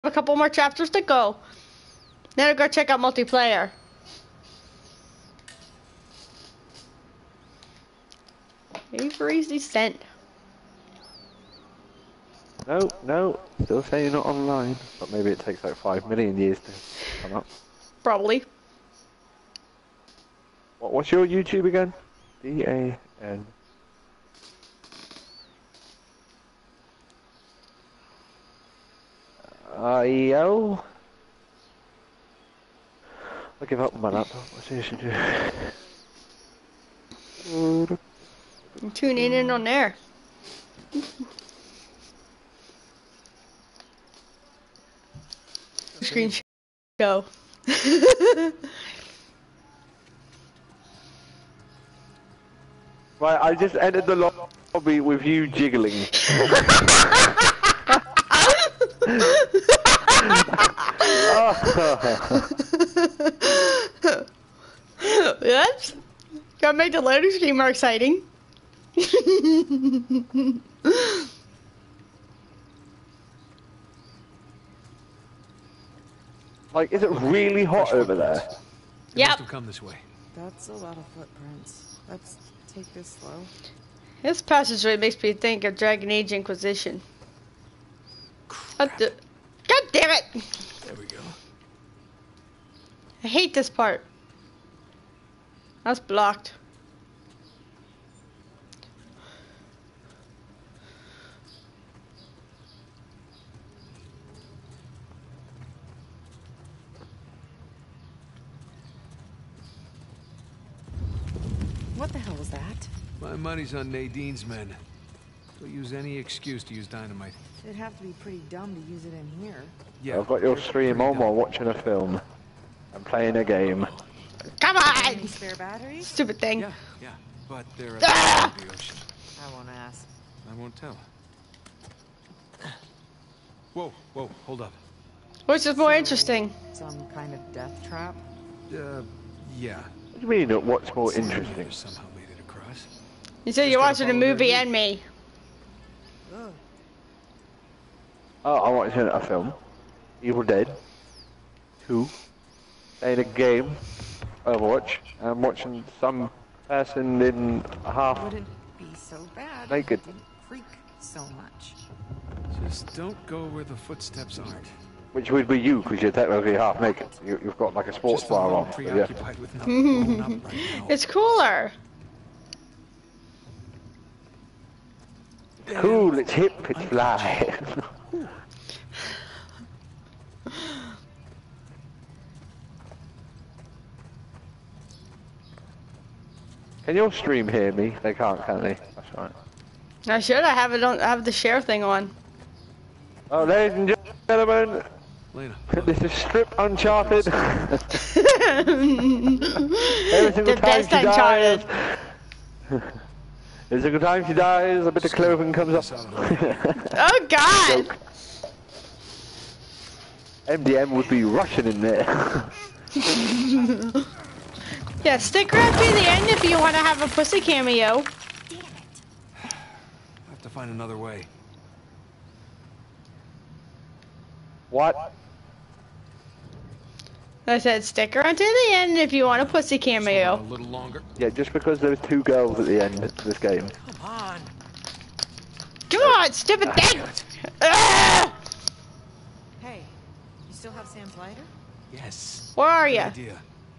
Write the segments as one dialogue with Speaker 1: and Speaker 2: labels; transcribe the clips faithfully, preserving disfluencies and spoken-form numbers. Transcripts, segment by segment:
Speaker 1: a couple more chapters to go. Then I'll go check out multiplayer. Avery's Descent.
Speaker 2: No, no, still saying you're not online. But maybe it takes like five million years to come up.
Speaker 1: Probably.
Speaker 2: What, what's your YouTube again? D A N. I O. I'll give up on my laptop. What should I do?
Speaker 1: I'm tuning in on there. Screen show.
Speaker 2: Right, I just entered the lobby with you jiggling.
Speaker 1: Yes? Gotta make the loading screen more exciting.
Speaker 2: Like, is it really hot over there?
Speaker 1: Yep.
Speaker 3: Must have come this way.
Speaker 4: That's a lot of footprints. Let's take this slow.
Speaker 1: This passageway makes me think of Dragon Age Inquisition. God, God damn it!
Speaker 3: There we go.
Speaker 1: I hate this part. That's blocked.
Speaker 4: What the hell was that?
Speaker 3: My money's on Nadine's men. They'll use any excuse to use dynamite.
Speaker 4: It'd have to be pretty dumb to use it in here.
Speaker 3: Yeah.
Speaker 2: I've got your stream on while watching a film. I'm playing a game.
Speaker 1: Come
Speaker 4: Any
Speaker 1: on!
Speaker 4: spare batteries?
Speaker 1: Stupid thing.
Speaker 3: Yeah, yeah. But they're at
Speaker 1: Ah!
Speaker 3: the, the ocean.
Speaker 4: I won't ask.
Speaker 3: I won't tell. Whoa, whoa, hold up.
Speaker 1: Which is more interesting?
Speaker 4: Some kind of death trap?
Speaker 3: Uh, yeah.
Speaker 2: What do you mean, what's more interesting?
Speaker 3: Somehow made it across.
Speaker 1: You said
Speaker 3: Just
Speaker 1: you're
Speaker 3: gotta
Speaker 1: watching a
Speaker 3: follow their
Speaker 1: movie
Speaker 3: lead.
Speaker 1: and me.
Speaker 4: Ugh.
Speaker 2: Oh, I'm watching a film. Evil Dead. Two. Playing a game. Overwatch. I'm watching some person in a half
Speaker 4: Wouldn't be so bad. if
Speaker 2: naked.
Speaker 4: it didn't creak so much.
Speaker 3: Just don't go where the footsteps aren't.
Speaker 2: Which would be you, because you're technically half naked. You, you've got like a sports
Speaker 3: Just a
Speaker 2: bra
Speaker 3: little
Speaker 2: on. but yeah.
Speaker 3: preoccupied with not blowing up right now.
Speaker 1: It's cooler.
Speaker 2: It's cool, it's hip, it's fly. Can your stream hear me? They can't, can they? That's right.
Speaker 1: I should. I have it on. I have the share thing on.
Speaker 2: Oh, ladies and gentlemen,
Speaker 3: Lena,
Speaker 2: this is Strip Uncharted. Every single
Speaker 1: The
Speaker 2: time
Speaker 1: best
Speaker 2: she
Speaker 1: Uncharted.
Speaker 2: dies, every single time she dies, a bit of clothing comes up.
Speaker 1: Oh God!
Speaker 2: Joke. M D M would be rushing in there.
Speaker 1: Yeah, stick around to the end if you want to have a pussy cameo.
Speaker 3: I have to find another way.
Speaker 2: What?
Speaker 1: I said stick around to the end if you want a pussy
Speaker 3: A
Speaker 1: cameo.
Speaker 3: little longer.
Speaker 2: Yeah, just because there's two girls at the end of this game.
Speaker 3: Come on.
Speaker 1: Come on, stupid thing! Ah!
Speaker 4: Hey, you still have Sam's lighter?
Speaker 3: Yes.
Speaker 1: Where are
Speaker 3: Good
Speaker 1: you?
Speaker 3: idea.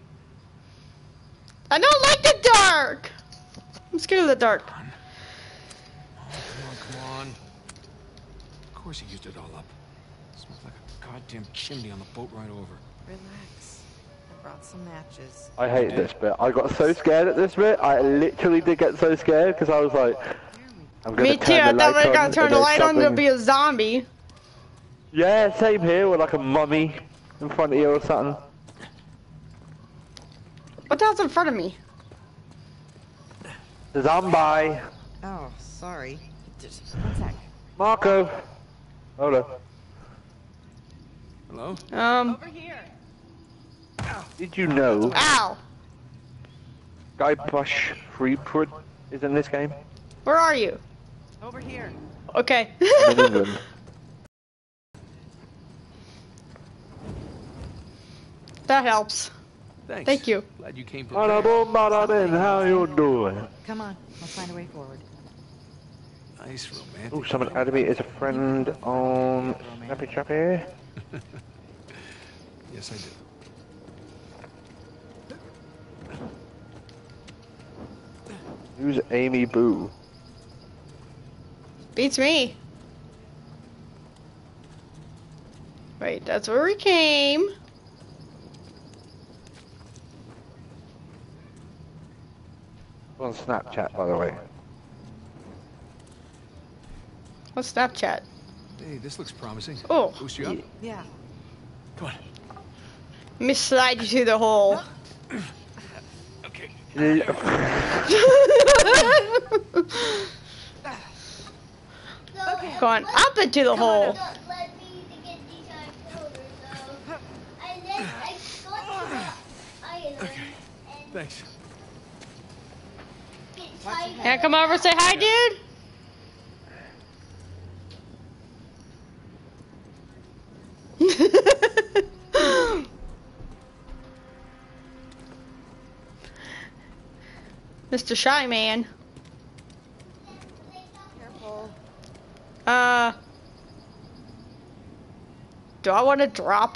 Speaker 1: I don't like the dark. I'm scared of the dark.
Speaker 3: Come on, come on. Of course he used it all up. Smells like a goddamn chimney on the boat right over.
Speaker 4: Relax. I brought some matches.
Speaker 2: I hate this bit. I got so scared at this bit. I literally did get so scared because I was like, I'm gonna
Speaker 1: Me
Speaker 2: turn
Speaker 1: too.
Speaker 2: the
Speaker 1: I thought
Speaker 2: lights
Speaker 1: we were
Speaker 2: on
Speaker 1: gonna turn
Speaker 2: and
Speaker 1: the
Speaker 2: there's
Speaker 1: light on. There'll
Speaker 2: something-
Speaker 1: be a zombie.
Speaker 2: Yeah, same here with like a mummy in front of you or something.
Speaker 1: What the hell's in front of me?
Speaker 2: The zombie.
Speaker 4: Oh, sorry. Just one sec.
Speaker 2: Marco. Hold up.
Speaker 3: Hello?
Speaker 1: Um.
Speaker 4: Over here.
Speaker 2: Did you know
Speaker 1: Ow.
Speaker 2: Guybrush Threepwood is in this game?
Speaker 1: Where are you?
Speaker 4: Over here.
Speaker 1: Okay.
Speaker 2: I'm in England.
Speaker 1: that helps.
Speaker 3: Thanks.
Speaker 1: Thank you.
Speaker 3: Glad you came prepared.
Speaker 2: Honorable Maradin, how you doing?
Speaker 4: Come on, let's find a way forward.
Speaker 3: Nice romantic.
Speaker 2: Oh, someone added me as a friend on Snappy Chappy.
Speaker 3: Yes, I do.
Speaker 2: Who's Amy Boo?
Speaker 1: Beats me. Wait, that's where we came.
Speaker 2: On Snapchat, by the way.
Speaker 1: What's Snapchat?
Speaker 3: Hey, this looks promising.
Speaker 1: Oh.
Speaker 3: Boost you up?
Speaker 4: Yeah.
Speaker 3: Come on.
Speaker 1: Let me slide you through the hole.
Speaker 3: Okay.
Speaker 1: Go on up into the hole.
Speaker 3: Okay. Thanks.
Speaker 1: Can I come over and say hi, dude? Mister Shy Man.
Speaker 4: Careful.
Speaker 1: Uh, do I want to drop?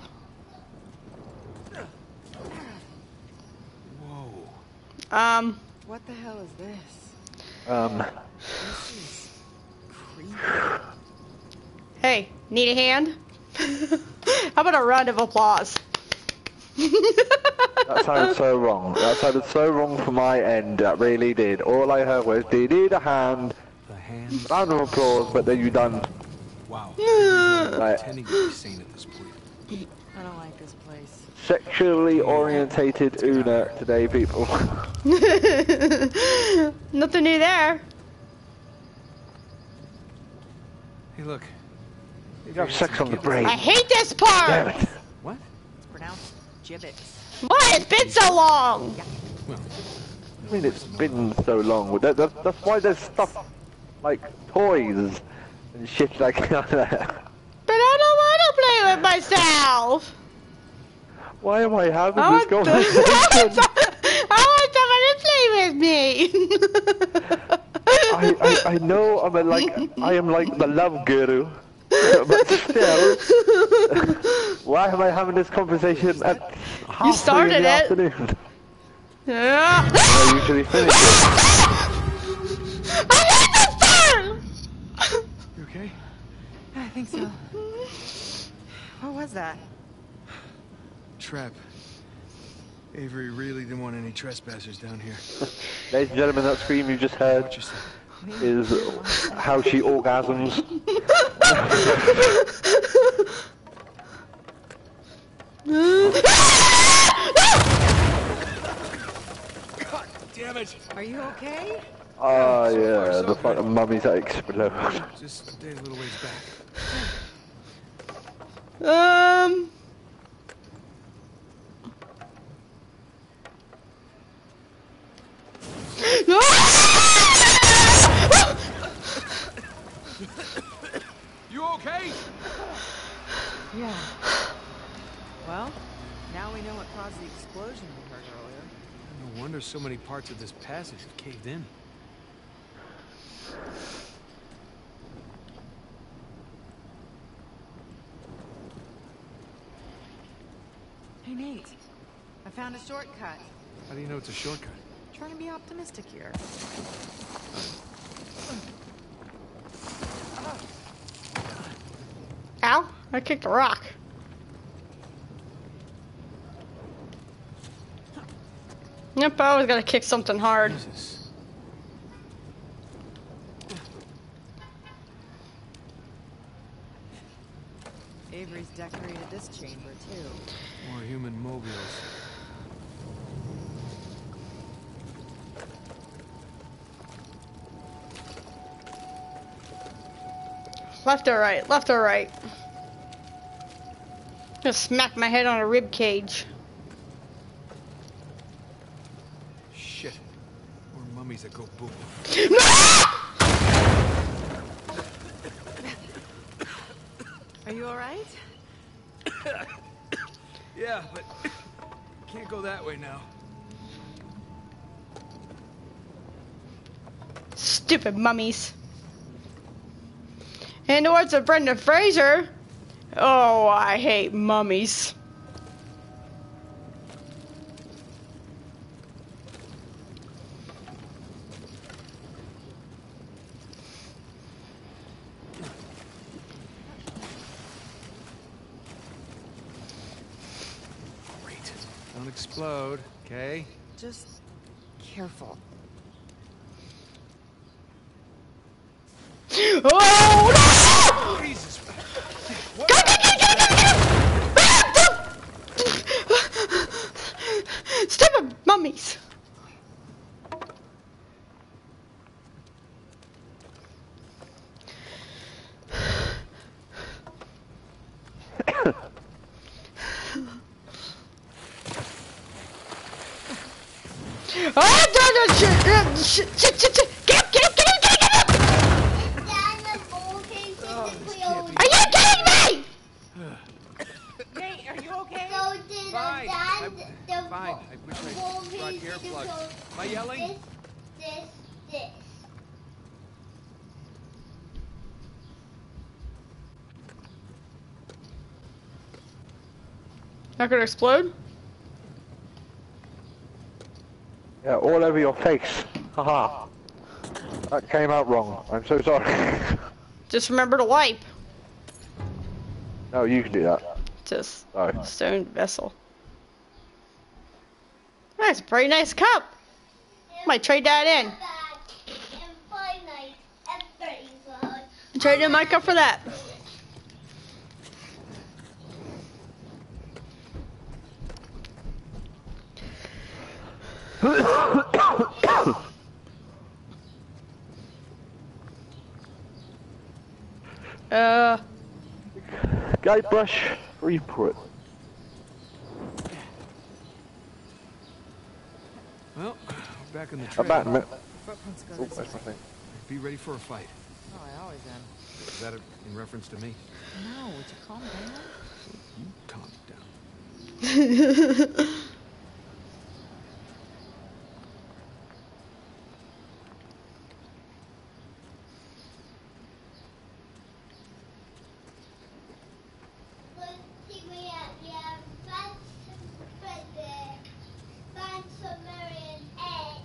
Speaker 3: Whoa.
Speaker 1: Um,
Speaker 4: What the hell is this?
Speaker 2: um,
Speaker 4: This is creepy.
Speaker 1: hey, need a hand? How about a round of applause?
Speaker 2: that sounded so wrong. That sounded so wrong for my end. That really did. All I heard was, "Do you need a hand?"
Speaker 3: The hand.
Speaker 2: Round of applause, but then you done.
Speaker 3: Wow.
Speaker 2: Like,
Speaker 3: Pretending to be sane at this point.
Speaker 4: I don't like this place.
Speaker 2: sexually orientated Una today, people.
Speaker 1: Nothing new there.
Speaker 3: Hey, look.
Speaker 2: You have sex on the brain.
Speaker 1: I hate this
Speaker 2: Damn
Speaker 1: part.
Speaker 2: it.
Speaker 3: What?
Speaker 4: It's pronounced gibbets.
Speaker 1: Why? It's been so long.
Speaker 3: Well,
Speaker 2: I mean, it's been so long. That, that, that's why there's stuff like toys and shit like that.
Speaker 1: But I don't want to play with myself.
Speaker 2: Why am I having
Speaker 1: I
Speaker 2: this
Speaker 1: want,
Speaker 2: conversation?
Speaker 1: I want someone to play with me.
Speaker 2: I, I, I know I'm a, like I am like the love guru, but still, why am I having this conversation at half
Speaker 1: You started
Speaker 2: three in the
Speaker 1: it.
Speaker 2: afternoon?
Speaker 1: Yeah.
Speaker 2: I usually finish it.
Speaker 1: I hate this part.
Speaker 3: you okay?
Speaker 4: I think so. What was that?
Speaker 3: Trap. Avery really didn't want any trespassers down here.
Speaker 2: Ladies and gentlemen, that scream you just heard
Speaker 3: What you say?
Speaker 2: is how she orgasms.
Speaker 3: God damn it!
Speaker 4: Are you okay?
Speaker 2: Oh yeah, the fucking mummies that explode.
Speaker 3: Just stay a little ways back.
Speaker 1: Um.
Speaker 3: You okay?
Speaker 4: Yeah. Well, now we know what caused the explosion we heard earlier.
Speaker 3: No wonder so many parts of this passage have caved in.
Speaker 4: Hey, Nate. I found a shortcut.
Speaker 3: How do you know it's a shortcut?
Speaker 4: Trying to be optimistic here.
Speaker 1: Ow! I kicked a rock. Yep, I always gotta kick something hard.
Speaker 3: Jesus.
Speaker 4: Avery's decorated this chamber, too.
Speaker 3: More human mobiles.
Speaker 1: Left or right? Left or right? Just smack my head on a rib cage.
Speaker 3: Shit. More mummies that go boom.
Speaker 4: Are you alright?
Speaker 3: Yeah, but Can't go that way now.
Speaker 1: Stupid mummies. In the words of Brendan Fraser, oh, I hate mummies.
Speaker 3: Great. Don't explode, okay?
Speaker 4: Just careful.
Speaker 1: Oh no!
Speaker 3: Jesus!
Speaker 1: Go, go, go, go, go, go! Stupid mummies. Oh, no, no, shit, shit, shit, shit, shit. Get up, get up, get up, get up, get up! Are you kidding me?
Speaker 4: Nate, are you okay?
Speaker 5: So did
Speaker 3: Fine.
Speaker 5: dad the
Speaker 3: I'm fine. I wish I brought the earplugs. Am I yelling?
Speaker 5: This, this, this.
Speaker 1: Not gonna explode?
Speaker 2: Yeah, all over your face. Haha. That came out wrong. I'm so sorry.
Speaker 1: Just remember to wipe.
Speaker 2: No, you can do that.
Speaker 1: Just
Speaker 2: Sorry.
Speaker 1: stone vessel. That's a pretty nice cup. Might trade that in.
Speaker 5: And five nights and thirty bucks.
Speaker 1: Trade in my cup for that. uh,
Speaker 2: Guybrush Threepwood.
Speaker 3: Well, we're back in the
Speaker 2: A
Speaker 3: trail.
Speaker 2: Batman.
Speaker 4: Footprints go
Speaker 2: Oh,
Speaker 4: this
Speaker 2: that's my
Speaker 4: way.
Speaker 2: thing.
Speaker 3: Be ready for a fight.
Speaker 4: Oh, I always am.
Speaker 3: Is that a, in reference to me?
Speaker 4: No, would you calm down?
Speaker 3: You calm down.
Speaker 5: Let's see, we have, we have Phantom Frederick, Phantom Marion, and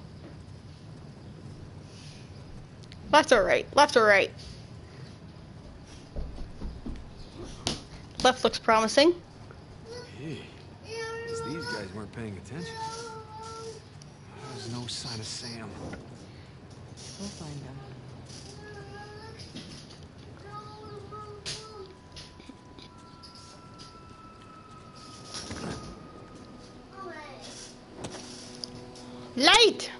Speaker 1: left or right? Left or right? Left looks promising.
Speaker 3: Hey, guess these guys weren't paying attention. There's no sign of Sam.
Speaker 4: We'll find them.
Speaker 1: Light!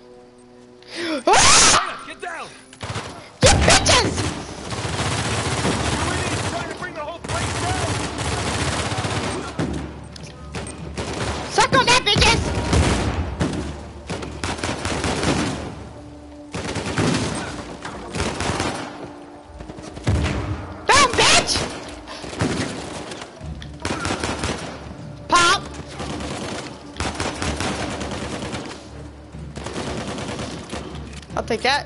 Speaker 1: Ah!
Speaker 3: Get down!
Speaker 1: You bitches!
Speaker 3: Trying to bring the whole place down!
Speaker 1: Suck on that, bitches! Boom, bitch! Pop! I'll take that.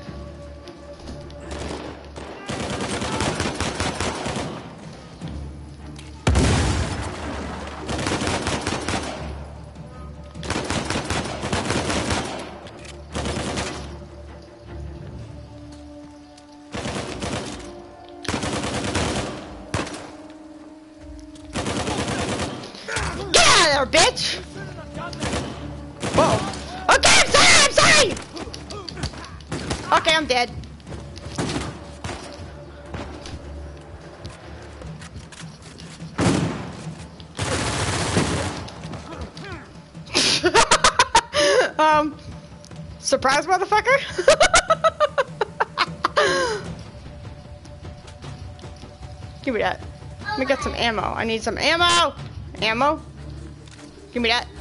Speaker 1: Get out of there, bitch! Whoa. Okay, I'm sorry, I'm sorry! Okay, I'm dead. um, surprise, motherfucker? Give me that. Let me get some ammo. I need some ammo. Ammo. Give me that.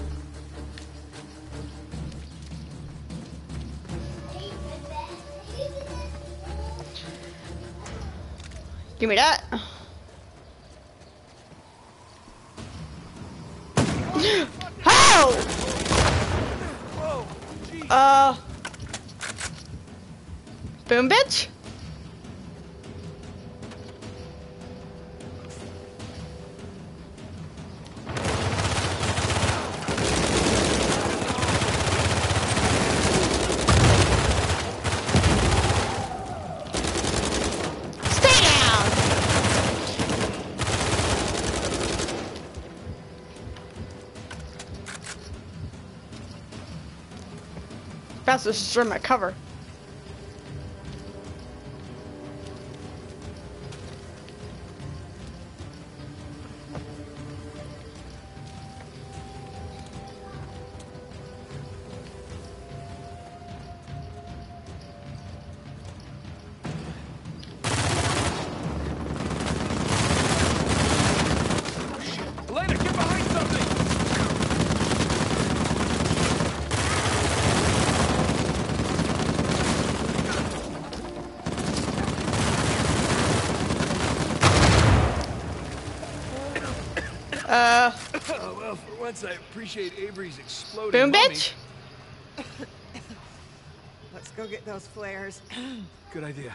Speaker 1: Give me that. How?
Speaker 3: Whoa! Jeez.
Speaker 1: Uh. Boom, bitch. Stay down. That's to destroy my cover.
Speaker 3: Elena, get behind something!
Speaker 1: Uh.
Speaker 3: Oh, well, for once I appreciate Avery's exploding
Speaker 1: Boom,
Speaker 3: mummy.
Speaker 1: bitch.
Speaker 4: Let's go get those flares.
Speaker 3: Good idea.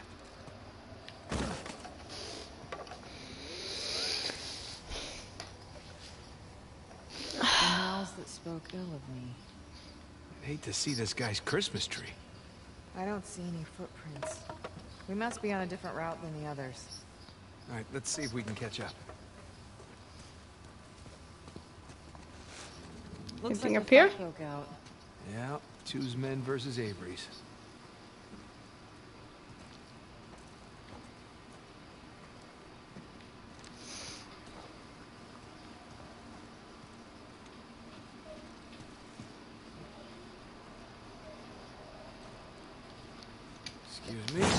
Speaker 4: The mouths that spoke ill of me.
Speaker 3: I'd hate to see this guy's Christmas tree.
Speaker 4: I don't see any footprints. We must be on a different route than the others.
Speaker 3: All right, let's see if we can catch up.
Speaker 4: Looks
Speaker 1: Anything
Speaker 4: like
Speaker 1: up
Speaker 4: the
Speaker 1: here?
Speaker 4: fight broke out.
Speaker 3: Yeah, two's men versus Avery's. Excuse me.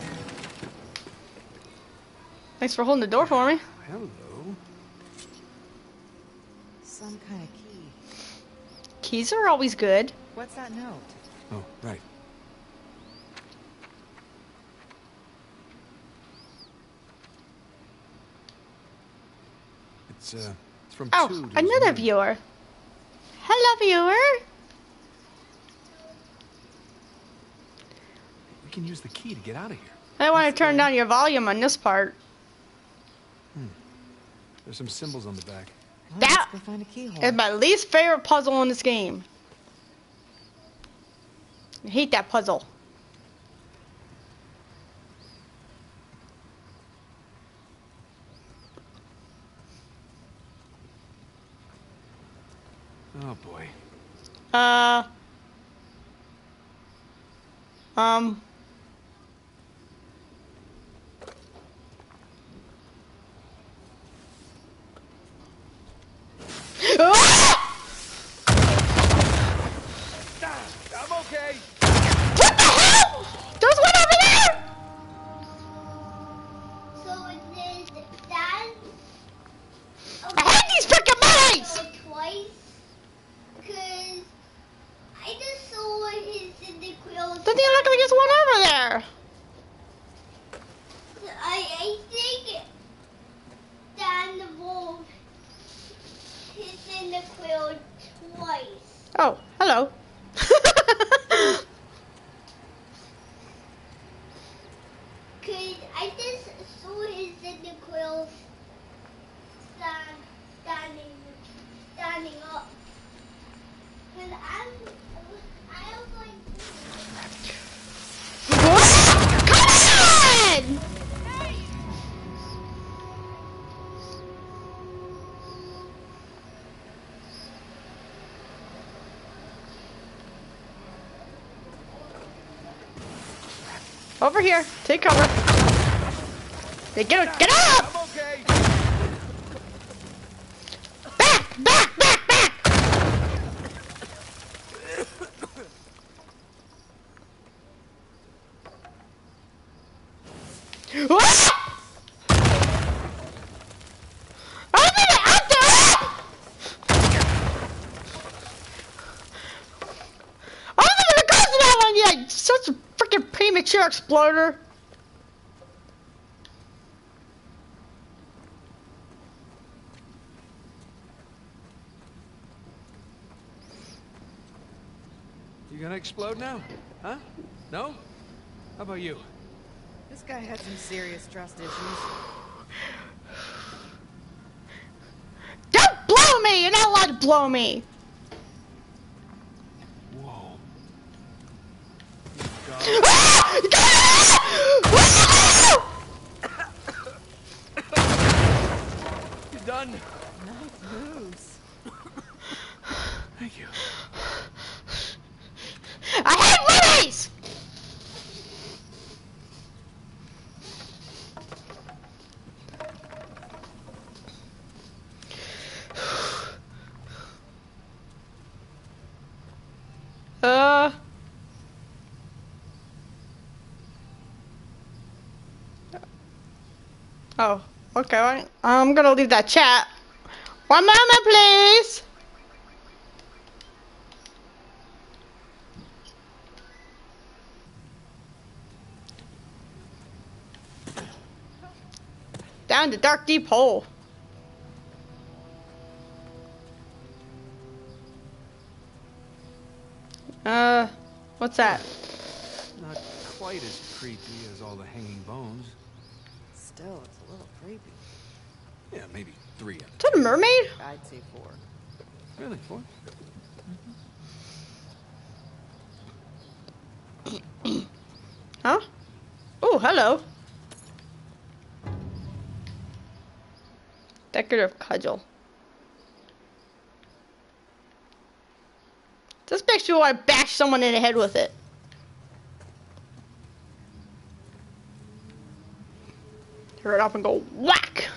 Speaker 1: Thanks for holding the door for me.
Speaker 3: Hello.
Speaker 4: Some kind of key.
Speaker 1: Keys are always good.
Speaker 4: What's that note?
Speaker 3: Oh, right. It's, uh, it's from
Speaker 1: Oh,
Speaker 3: two. to
Speaker 1: another
Speaker 3: one.
Speaker 1: viewer. Hello, viewer.
Speaker 3: We can use the key to get out of here.
Speaker 1: I want to turn down your volume on this part.
Speaker 3: There's some symbols on the back.
Speaker 4: Well,
Speaker 1: That
Speaker 4: let's go find a keyhole.
Speaker 1: is my least favorite puzzle in this game. I hate that puzzle.
Speaker 3: Oh boy.
Speaker 1: Uh. Um. Ah!
Speaker 3: I'm okay.
Speaker 1: What the hell? There's one over there!
Speaker 5: So it is that.
Speaker 1: I hate these freaking mice!
Speaker 5: Twice. Cause I just saw his in the quill.
Speaker 1: Doesn't even look like there's one over there.
Speaker 5: I I think Dan the wolf is in the quill twice.
Speaker 1: Oh, hello.
Speaker 5: Cause I just saw his in the quill stand, standing standing up. Cause I'm I was like.
Speaker 1: Come on! Over here. Take cover. Hey, get up! Get up!
Speaker 3: I'm okay.
Speaker 1: Back! Back! Back! Back! What? I'm in it! I'm there! I wasn't even close to that one yet! Such a freaking premature exploder.
Speaker 3: You gonna explode now? Huh? No? How about you?
Speaker 4: This guy had some serious trust issues.
Speaker 1: Don't blow me! You're not allowed to blow me!
Speaker 3: Whoa. You done?
Speaker 4: Nice moves.
Speaker 3: Thank you.
Speaker 1: I hate movies! Uh. Oh, okay. I'm gonna leave that chat. One moment, please. Down the dark, deep hole. Uh, what's that?
Speaker 3: Not quite as creepy as all the hanging bones.
Speaker 4: Still, it's a little creepy.
Speaker 3: Yeah, maybe three.
Speaker 1: Is that a mermaid?
Speaker 4: I'd say four.
Speaker 3: Really? Four?
Speaker 1: Huh? Oh, hello. Decorative cudgel. This makes me want to bash someone in the head with it. Tear it up and go whack.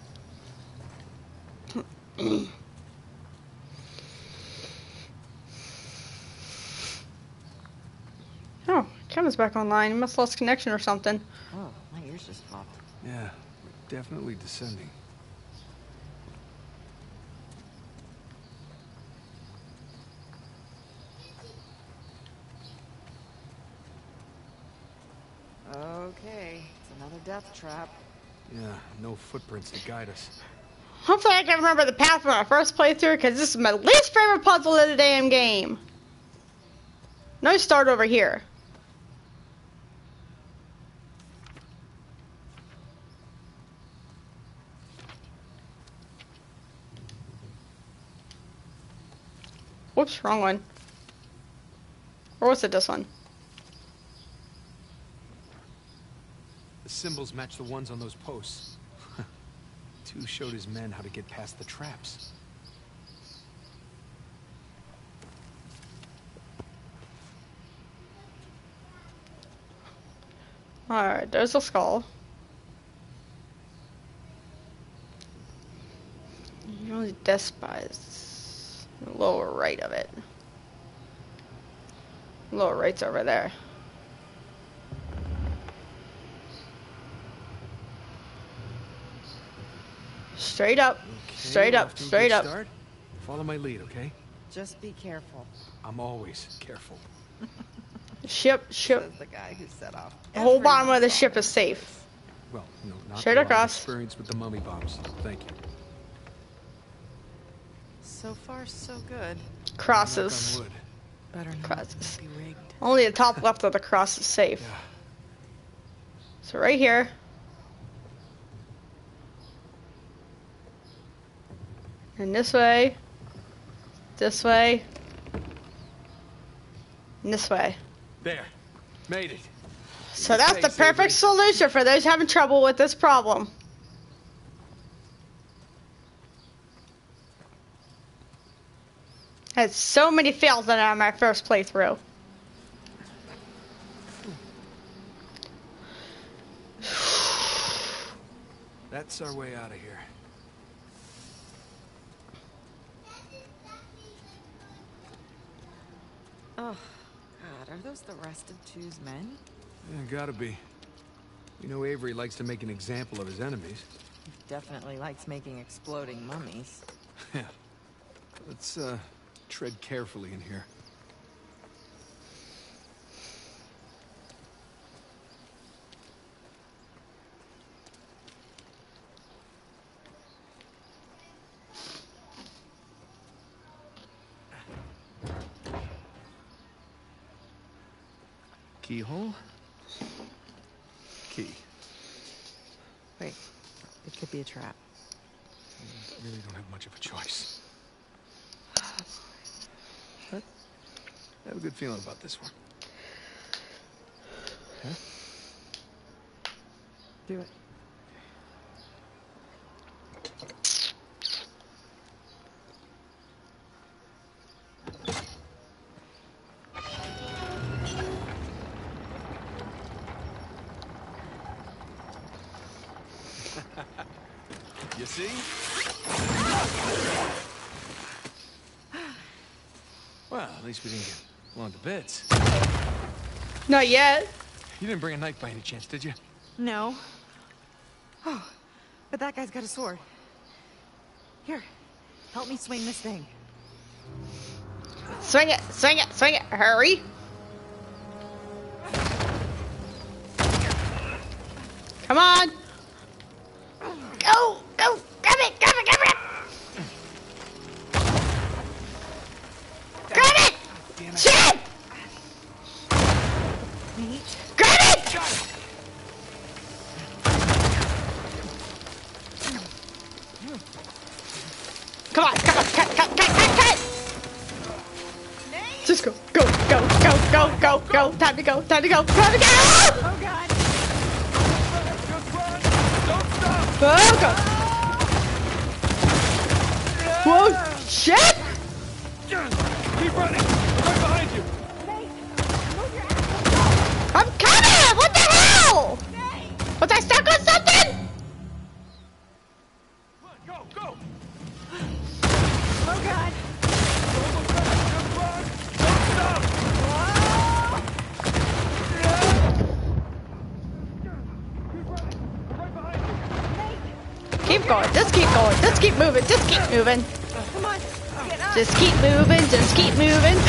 Speaker 1: Oh, Kevin's back online. He must have lost connection or something.
Speaker 4: Oh, my ears just popped.
Speaker 3: Yeah, we're definitely descending.
Speaker 4: Okay, it's another death trap.
Speaker 3: Yeah, no footprints to guide us.
Speaker 1: Hopefully I can remember the path from my first playthrough, because this is my least favorite puzzle in the damn game. No start over here. Whoops, wrong one. Or was it this one?
Speaker 3: The symbols match the ones on those posts. Two showed his men how to get past the traps.
Speaker 1: Alright, there's a skull. Only despise the lower right of it. Lower right's over there. Straight up,
Speaker 3: Okay,
Speaker 1: straight
Speaker 3: we're
Speaker 1: up,
Speaker 3: off to a
Speaker 1: straight
Speaker 3: good
Speaker 1: up.
Speaker 3: start. Follow my lead, okay?
Speaker 4: Just be careful,
Speaker 3: I'm always careful.
Speaker 1: Ship, ship.
Speaker 4: says the guy who set off.
Speaker 1: The whole bottom of the
Speaker 4: everyone's
Speaker 1: ship
Speaker 4: on
Speaker 1: is safe.
Speaker 3: Well, no, not
Speaker 1: Straight
Speaker 3: a lot of
Speaker 1: across.
Speaker 3: experience with the mummy bombs. Thank you.
Speaker 4: So far, so good.
Speaker 1: Crosses.
Speaker 3: Knock on wood.
Speaker 4: Better not
Speaker 1: Crosses.
Speaker 4: be rigged.
Speaker 1: Only the top left of the cross is safe.
Speaker 3: Yeah.
Speaker 1: So right here. And this way. This way. And this way.
Speaker 3: There. Made it.
Speaker 1: So that's the
Speaker 3: Thanks,
Speaker 1: perfect
Speaker 3: Avery.
Speaker 1: solution for those having trouble with this problem. Had so many fails in it on my first playthrough.
Speaker 3: That's our way out of here.
Speaker 4: Oh, God, are those the rest of Two's men?
Speaker 3: Yeah, gotta be. You know Avery likes to make an example of his enemies.
Speaker 4: He definitely likes making exploding mummies.
Speaker 3: Yeah. Let's, uh, tread carefully in here. keyhole. Key.
Speaker 4: Wait, it could be a trap.
Speaker 3: I really don't have much of a choice. Huh? I have a good feeling about this one. Huh?
Speaker 4: Do it.
Speaker 3: You see? Well, at least we didn't get blown to bits.
Speaker 1: Not yet.
Speaker 3: You didn't bring a knife by any chance, did you?
Speaker 4: No. Oh, but that guy's got a sword. Here, help me swing this thing.
Speaker 1: Swing it, swing it, swing it. Hurry. Come on. Go, go, grab it, grab it, grab it. Grab it.
Speaker 3: Damn it.
Speaker 1: Shit.
Speaker 4: Nate?
Speaker 1: Grab it.
Speaker 3: Got it.
Speaker 1: Come on, come on, cut, cut, cut, cut, cut. Just go, go, go, go, go, go, go. Time to go, time to go, time to go.
Speaker 4: Oh, God.
Speaker 3: Just run! Don't stop!
Speaker 1: Oh, go. Whoa, shit.
Speaker 3: Keep running! Right behind you!
Speaker 1: I'm coming. What the hell? Was I stuck on something?
Speaker 3: Go, go!
Speaker 4: Oh, God.
Speaker 3: Don't look back! Just run! Don't stop! Keep running! Right behind you!
Speaker 1: Keep going. Just keep going. Just keep moving. Just keep moving.
Speaker 4: Come on, get up.
Speaker 1: Just keep moving. Just keep moving.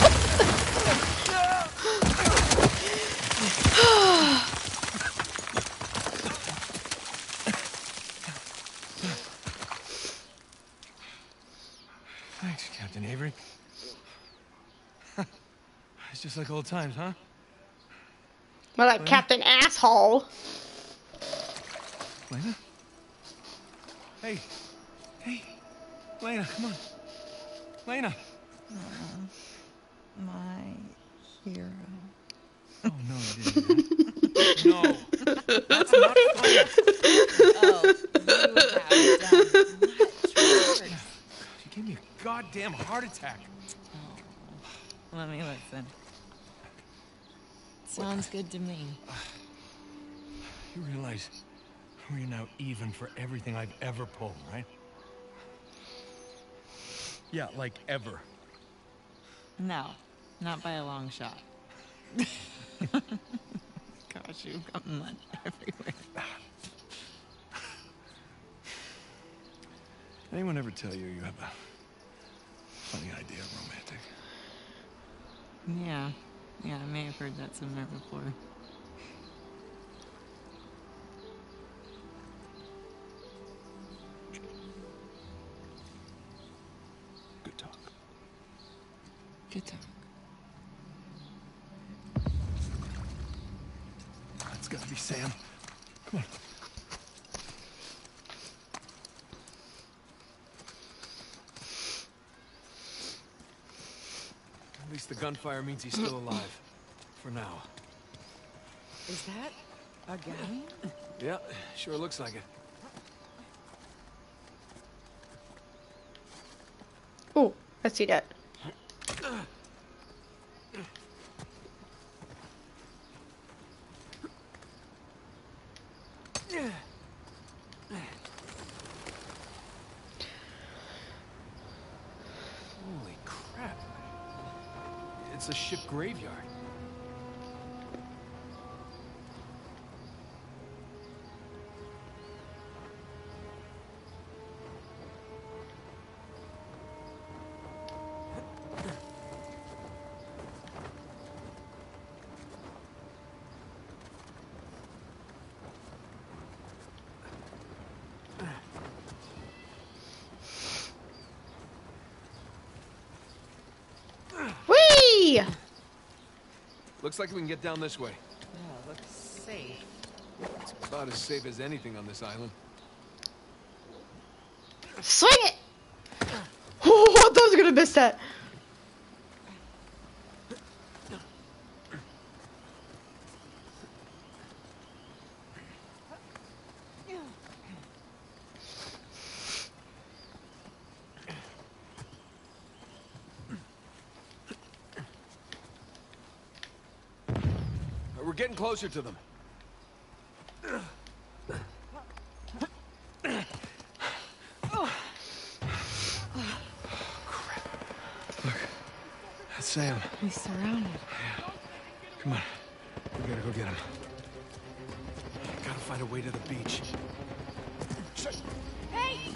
Speaker 3: Thanks, Captain Avery. It's just like old times, huh?
Speaker 1: More like Captain Asshole.
Speaker 3: Lena? Hey. Hey. Lena, come on. Lena.
Speaker 4: My hero.
Speaker 3: Oh, no, you didn't do that. No. That's not funny.
Speaker 4: Oh, you have done much worse.
Speaker 3: You gave me a goddamn heart attack.
Speaker 4: Let me listen. Sounds good to me.
Speaker 3: You realize we're now even for everything I've ever pulled, right? Yeah, like ever.
Speaker 4: No, not by a long shot. Gosh, you've got mud everywhere.
Speaker 3: Anyone ever tell you you have a funny idea of romantic?
Speaker 4: Yeah, yeah, I may have heard that somewhere before.
Speaker 3: Good talk.
Speaker 4: Good talk.
Speaker 3: That's gotta be Sam. Come on. At least the gunfire means he's still alive. For now.
Speaker 4: Is that a gun?
Speaker 3: Yeah, sure looks like it.
Speaker 1: Ooh, I see that.
Speaker 3: Holy crap. It's a ship graveyard.
Speaker 1: Whee!
Speaker 3: Looks like we can get down this way.
Speaker 4: Yeah, looks safe.
Speaker 3: It's about as safe as anything on this island.
Speaker 1: Swing it! Oh, I thought I was gonna miss that.
Speaker 3: We're getting closer to them. Sam.
Speaker 4: He's surrounded.
Speaker 3: Yeah. Come on. We gotta go get him. Gotta find a way to the beach.
Speaker 5: Hey!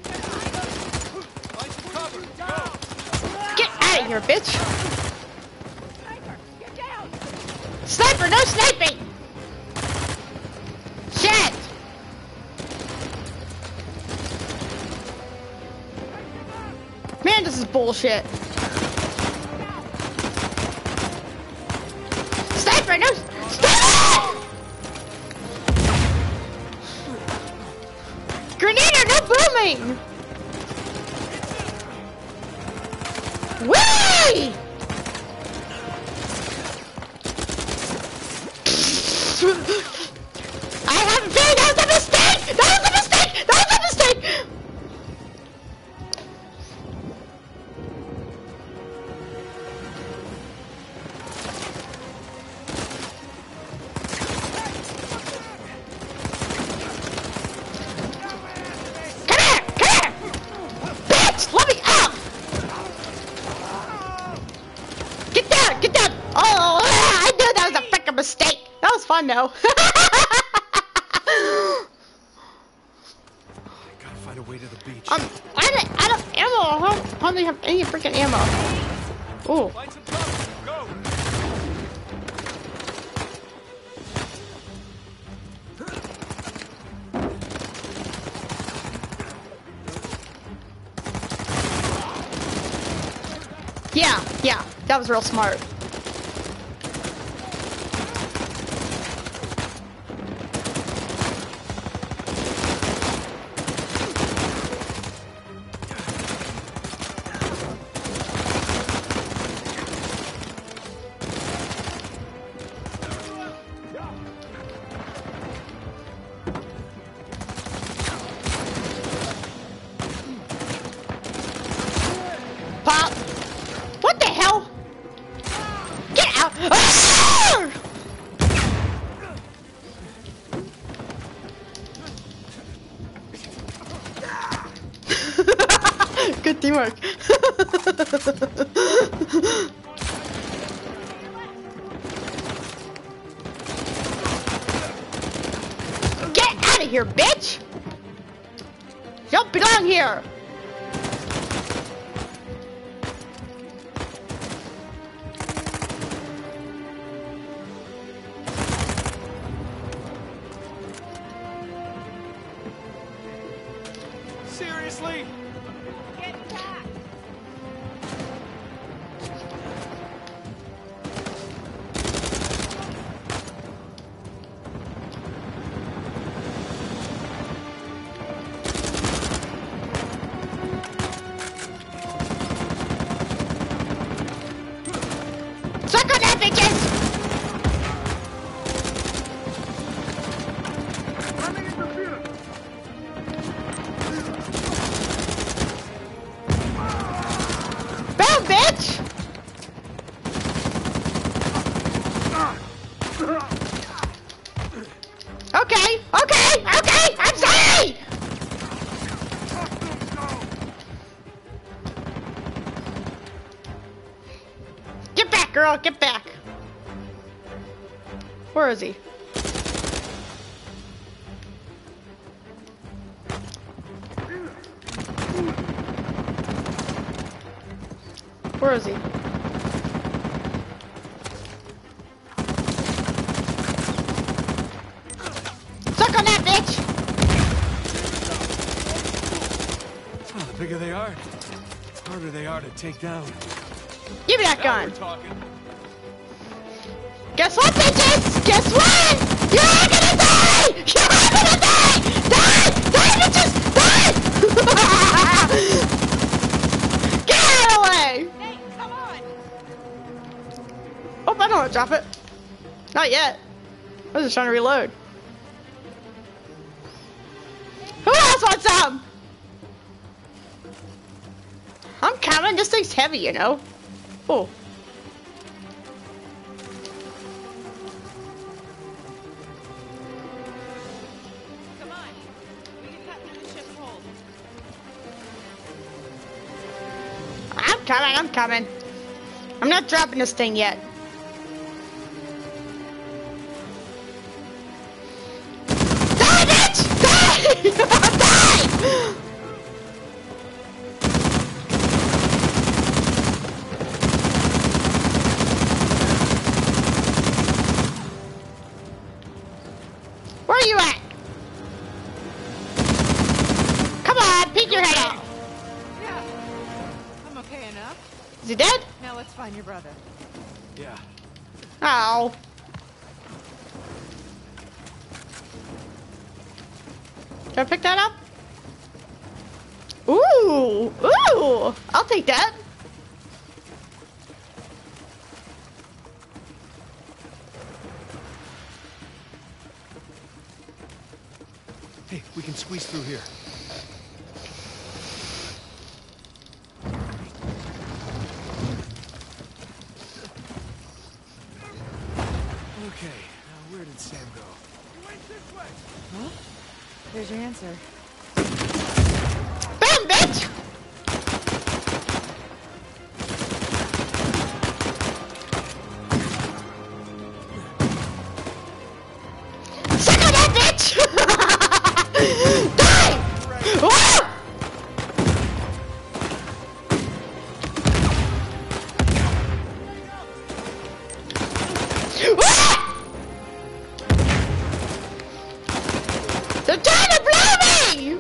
Speaker 3: Find some cover! Go!
Speaker 1: Get out of here, bitch!
Speaker 5: Sniper, get down!
Speaker 1: Sniper, no sniping! Shit! Man, this is bullshit. Sniper, no! Stop! Grenadier, no booming! Whee! I have a feeling that was a mistake! That was a mistake! That was a mistake! Come here! Come here! Bitch! Let me out! Get down! Get down! Oh, I knew that was a freaking mistake! That was fun though.
Speaker 3: Gotta find a way to the beach.
Speaker 1: um, I don't, I don't ammo. I don't hardly have any freaking ammo. Ooh.
Speaker 3: Find some cover! Go!
Speaker 1: Yeah, yeah, that was real smart. Pop! What the hell? Get out! Ah! Good teamwork. Get out of here, bitch! You don't belong here!
Speaker 3: Seriously?
Speaker 5: Get back!
Speaker 1: Suck on that, bitches! Boom, bitch! Okay, okay, okay, I'm sorry! Get back, girl, get back. Where is he? Where is he? Suck on that, bitch!
Speaker 3: Oh, the bigger they are, the harder they are to take down.
Speaker 1: Give me that
Speaker 3: Now
Speaker 1: gun.
Speaker 3: we're talking.
Speaker 1: Guess what, bitches? Guess what? You're all gonna die! You're all gonna die! Die! Die, bitches! Die! Get out of the way!
Speaker 4: Hey, come on!
Speaker 1: Oh, I don't want to drop it. Not yet. I was just trying to reload. Who else wants some? I'm coming. This thing's heavy, you know. Oh.
Speaker 4: Come on. We can cut through the ship's hold.
Speaker 1: I'm coming. I'm coming. I'm not dropping this thing yet. Die, bitch! Die! Die! Where are you at? Come on, peek your head out.
Speaker 4: Yeah. I'm okay enough.
Speaker 1: Is he dead?
Speaker 4: Now let's find your brother.
Speaker 3: Yeah.
Speaker 1: Oh. Can I pick that up? Ooh, ooh, I'll take that.
Speaker 3: Hey, we can squeeze through here. Okay, now where did Sam go? He went this way!
Speaker 4: Huh? There's your answer.
Speaker 1: Bam, bitch! Suck on that, bitch! Die! Woo! Woo! They're trying to blow me!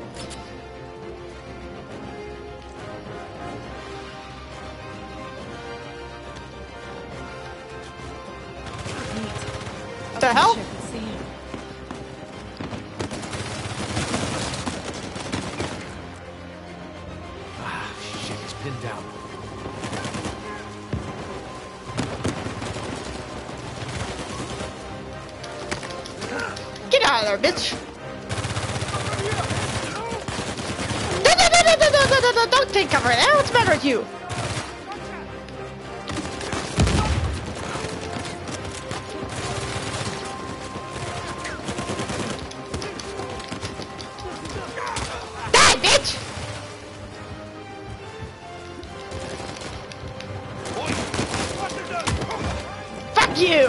Speaker 4: Neat.
Speaker 1: The hell?
Speaker 4: Ship is Sam.
Speaker 3: Ah, shit, he's pinned down.
Speaker 1: Get out of there, bitch! No, no, no, no, no, no, no, no, no, don't take cover there. What's the matter with you? Die, bitch! Fuck you!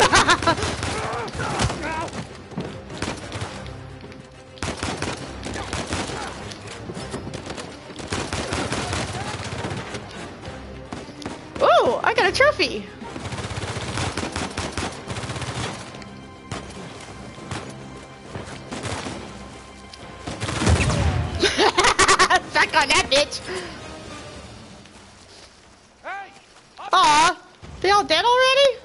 Speaker 1: Ooh, I got a trophy! Suck on that, bitch!
Speaker 3: Hey!
Speaker 1: Aw, they all dead already?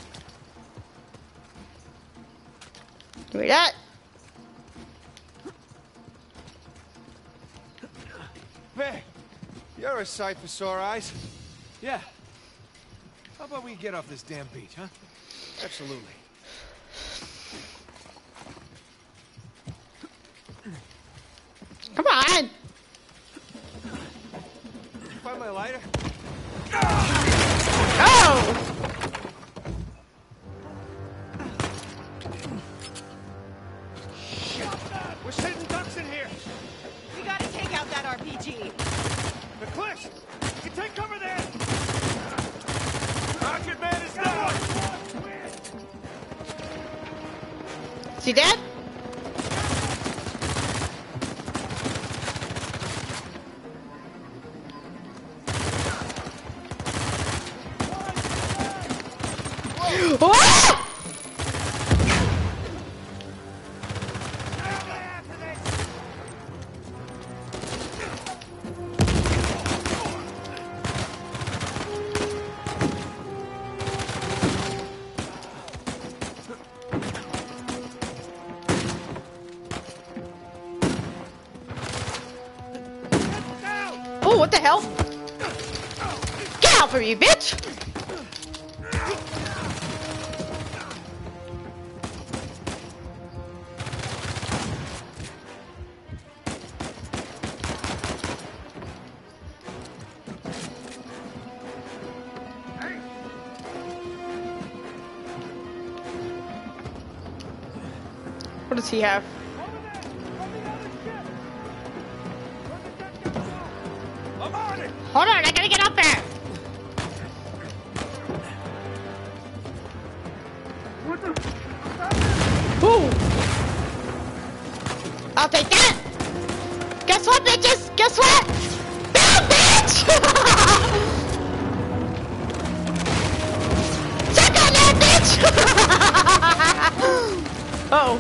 Speaker 1: Do that.
Speaker 3: Hey, you're a sight for sore eyes. Yeah. How about we get off this damn beach, huh? Absolutely.
Speaker 1: Come on!
Speaker 3: Find my lighter?
Speaker 1: Oh!
Speaker 3: We're sitting ducks in here.
Speaker 4: We gotta take out that R P G.
Speaker 3: The cliffs! You take cover there! Rocket Man is down!
Speaker 1: Is he dead? Ah! hell? Get out from me, bitch! What does he have?
Speaker 3: I'm on it!
Speaker 1: Hold on, I gotta get up there! Ooh! I'll take that! Guess what, bitches? Guess what? Bam, bitch! Suck on that, bitch! Uh-oh.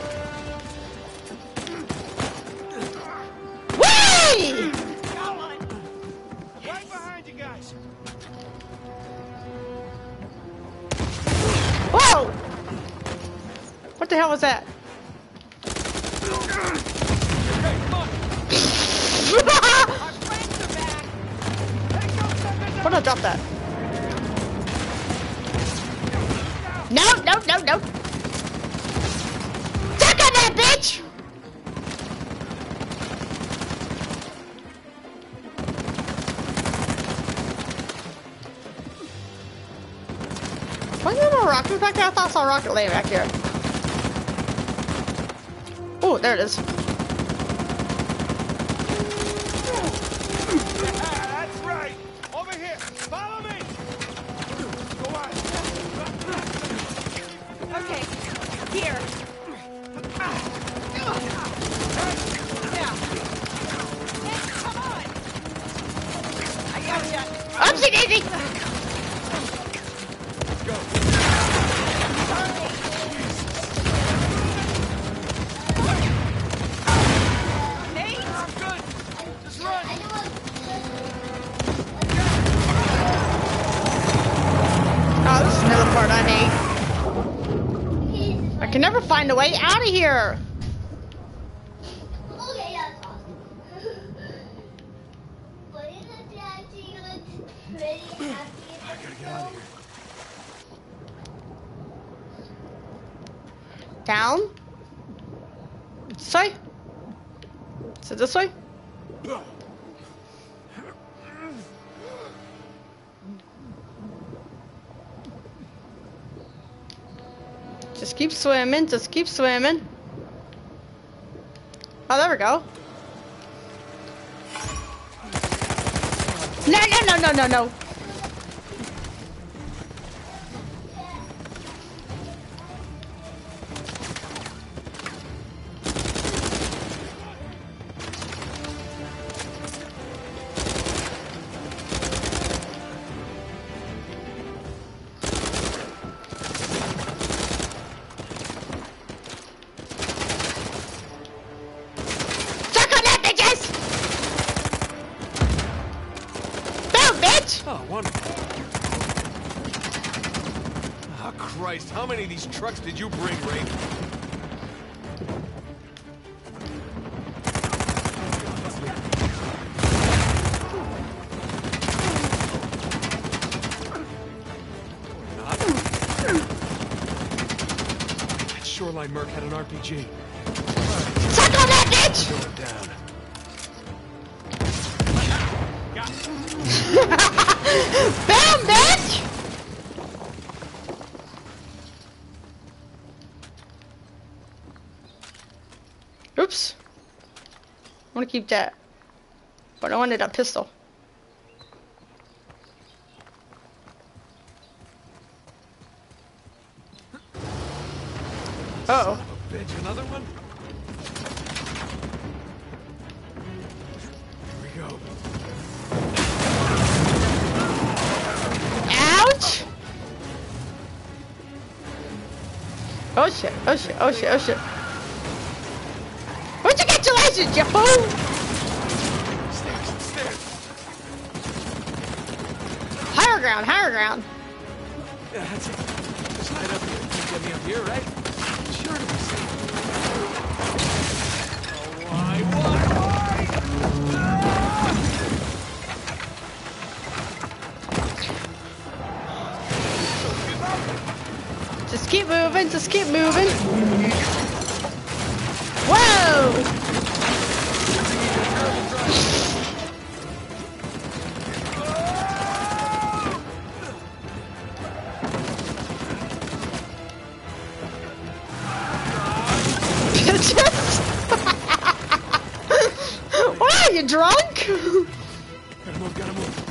Speaker 1: Whee!
Speaker 3: Right behind you guys!
Speaker 1: Whoa! What the hell was that?
Speaker 3: Hey, come on!
Speaker 1: Why did I drop that? No, no, no, no! Suck on that, bitch! Wasn't there a rocket back there? I thought I saw a rocket laying back here. Oh, there it is.
Speaker 3: That's right! Over here! Follow me! Go on!
Speaker 4: Okay, here. Yeah. Hey, come on. I gotcha.
Speaker 1: Oopsie daisy!
Speaker 4: Nate?
Speaker 3: I'm good! Just run!
Speaker 5: I know
Speaker 1: Oh, this is another part I hate.
Speaker 5: he's
Speaker 1: I can never find a way out of here.
Speaker 5: okay, that's awesome. But in the taxi, you look pretty happy.
Speaker 3: I gotta get out of here.
Speaker 1: Down. This way. Is it this way? Just keep swimming, just keep swimming. Oh, there we go. No, no, no, no, no, no. Suck on that, bitches! Boom, bitch!
Speaker 3: Oh, wonderful. Oh, Christ, how many of these trucks did you bring, Ray? That Shoreline Merc had an R P G.
Speaker 1: Suck on that, bitch!
Speaker 3: Going down.
Speaker 1: Bam, bitch! Oops. I want to keep that. But I wanted a pistol. Uh oh.
Speaker 3: Bitch, another one? Here we go.
Speaker 1: Ouch! Oh shit, oh shit, oh shit, oh shit. Where'd you get your license, you fool?
Speaker 3: Stairs, stairs.
Speaker 1: Higher ground, higher ground.
Speaker 3: Yeah, that's it. Just hide up here. You get me up here, right? Sure to be safe. Oh, why, why, why? Ah!
Speaker 1: Just keep moving, just keep moving. Whoa! What are you, drunk?
Speaker 3: Gotta move, gotta move.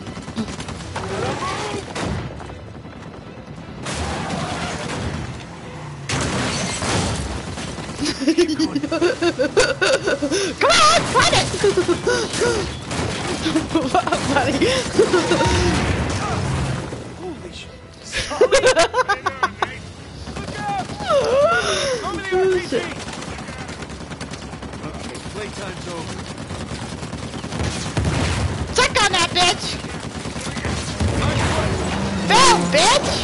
Speaker 1: Come on, find it! What, buddy?
Speaker 3: Holy shit. Look out! How many R P G? Okay, playtime's over.
Speaker 1: Suck on that, bitch! Bill, bitch!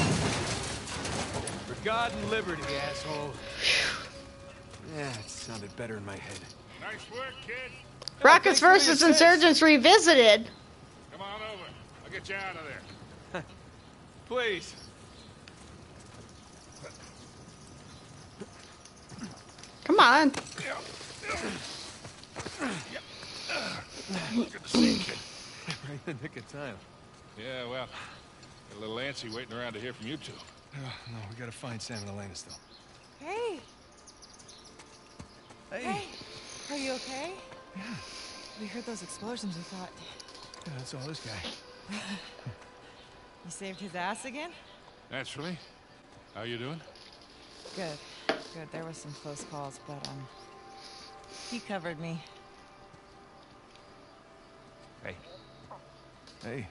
Speaker 3: For God and liberty, asshole. Yeah, it sounded better in my head.
Speaker 6: Nice work, kid.
Speaker 1: Ruckus versus Insurgents Revisited.
Speaker 6: Come on over. I'll get you out of there.
Speaker 3: Please.
Speaker 1: Come on.
Speaker 6: Good to see you, kid.
Speaker 3: Right in the nick of time.
Speaker 6: Yeah, well, got a little antsy waiting around to hear from you two.
Speaker 3: Uh, no, we gotta find Sam and Elena still.
Speaker 4: Hey,
Speaker 3: Hey.
Speaker 4: hey, are you okay?
Speaker 3: Yeah.
Speaker 4: We heard those explosions. We thought
Speaker 3: Yeah, that's all this guy.
Speaker 4: you saved his ass again.
Speaker 6: Naturally. How you doing?
Speaker 4: Good, good. There was some close calls, but um, he covered me.
Speaker 3: Hey. Hey.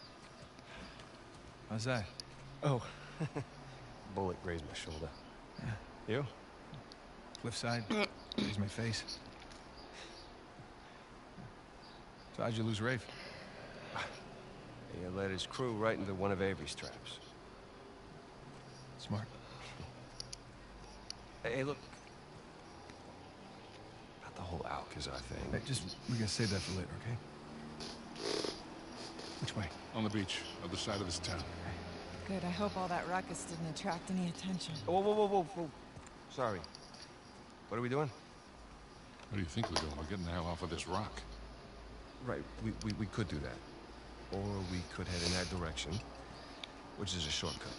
Speaker 3: How's that?
Speaker 7: Oh. Bullet grazed my shoulder.
Speaker 3: Yeah. You? Cliffside. Grazed my face. So how'd you lose Rafe?
Speaker 7: He led his crew right into one of Avery's traps.
Speaker 3: Smart.
Speaker 7: Hey, hey, look. About the whole Alcazar thing.
Speaker 3: Hey, just, we gotta save that for later, okay? Which way?
Speaker 6: On the beach, other side of this town.
Speaker 4: Good. I hope all that ruckus didn't attract any attention.
Speaker 7: Whoa, whoa, whoa, whoa, whoa. Sorry. What are we doing?
Speaker 6: What do you think we're doing? We're getting the hell off of this rock.
Speaker 7: Right, we, we, we could do that. Or we could head in that direction, which is a shortcut.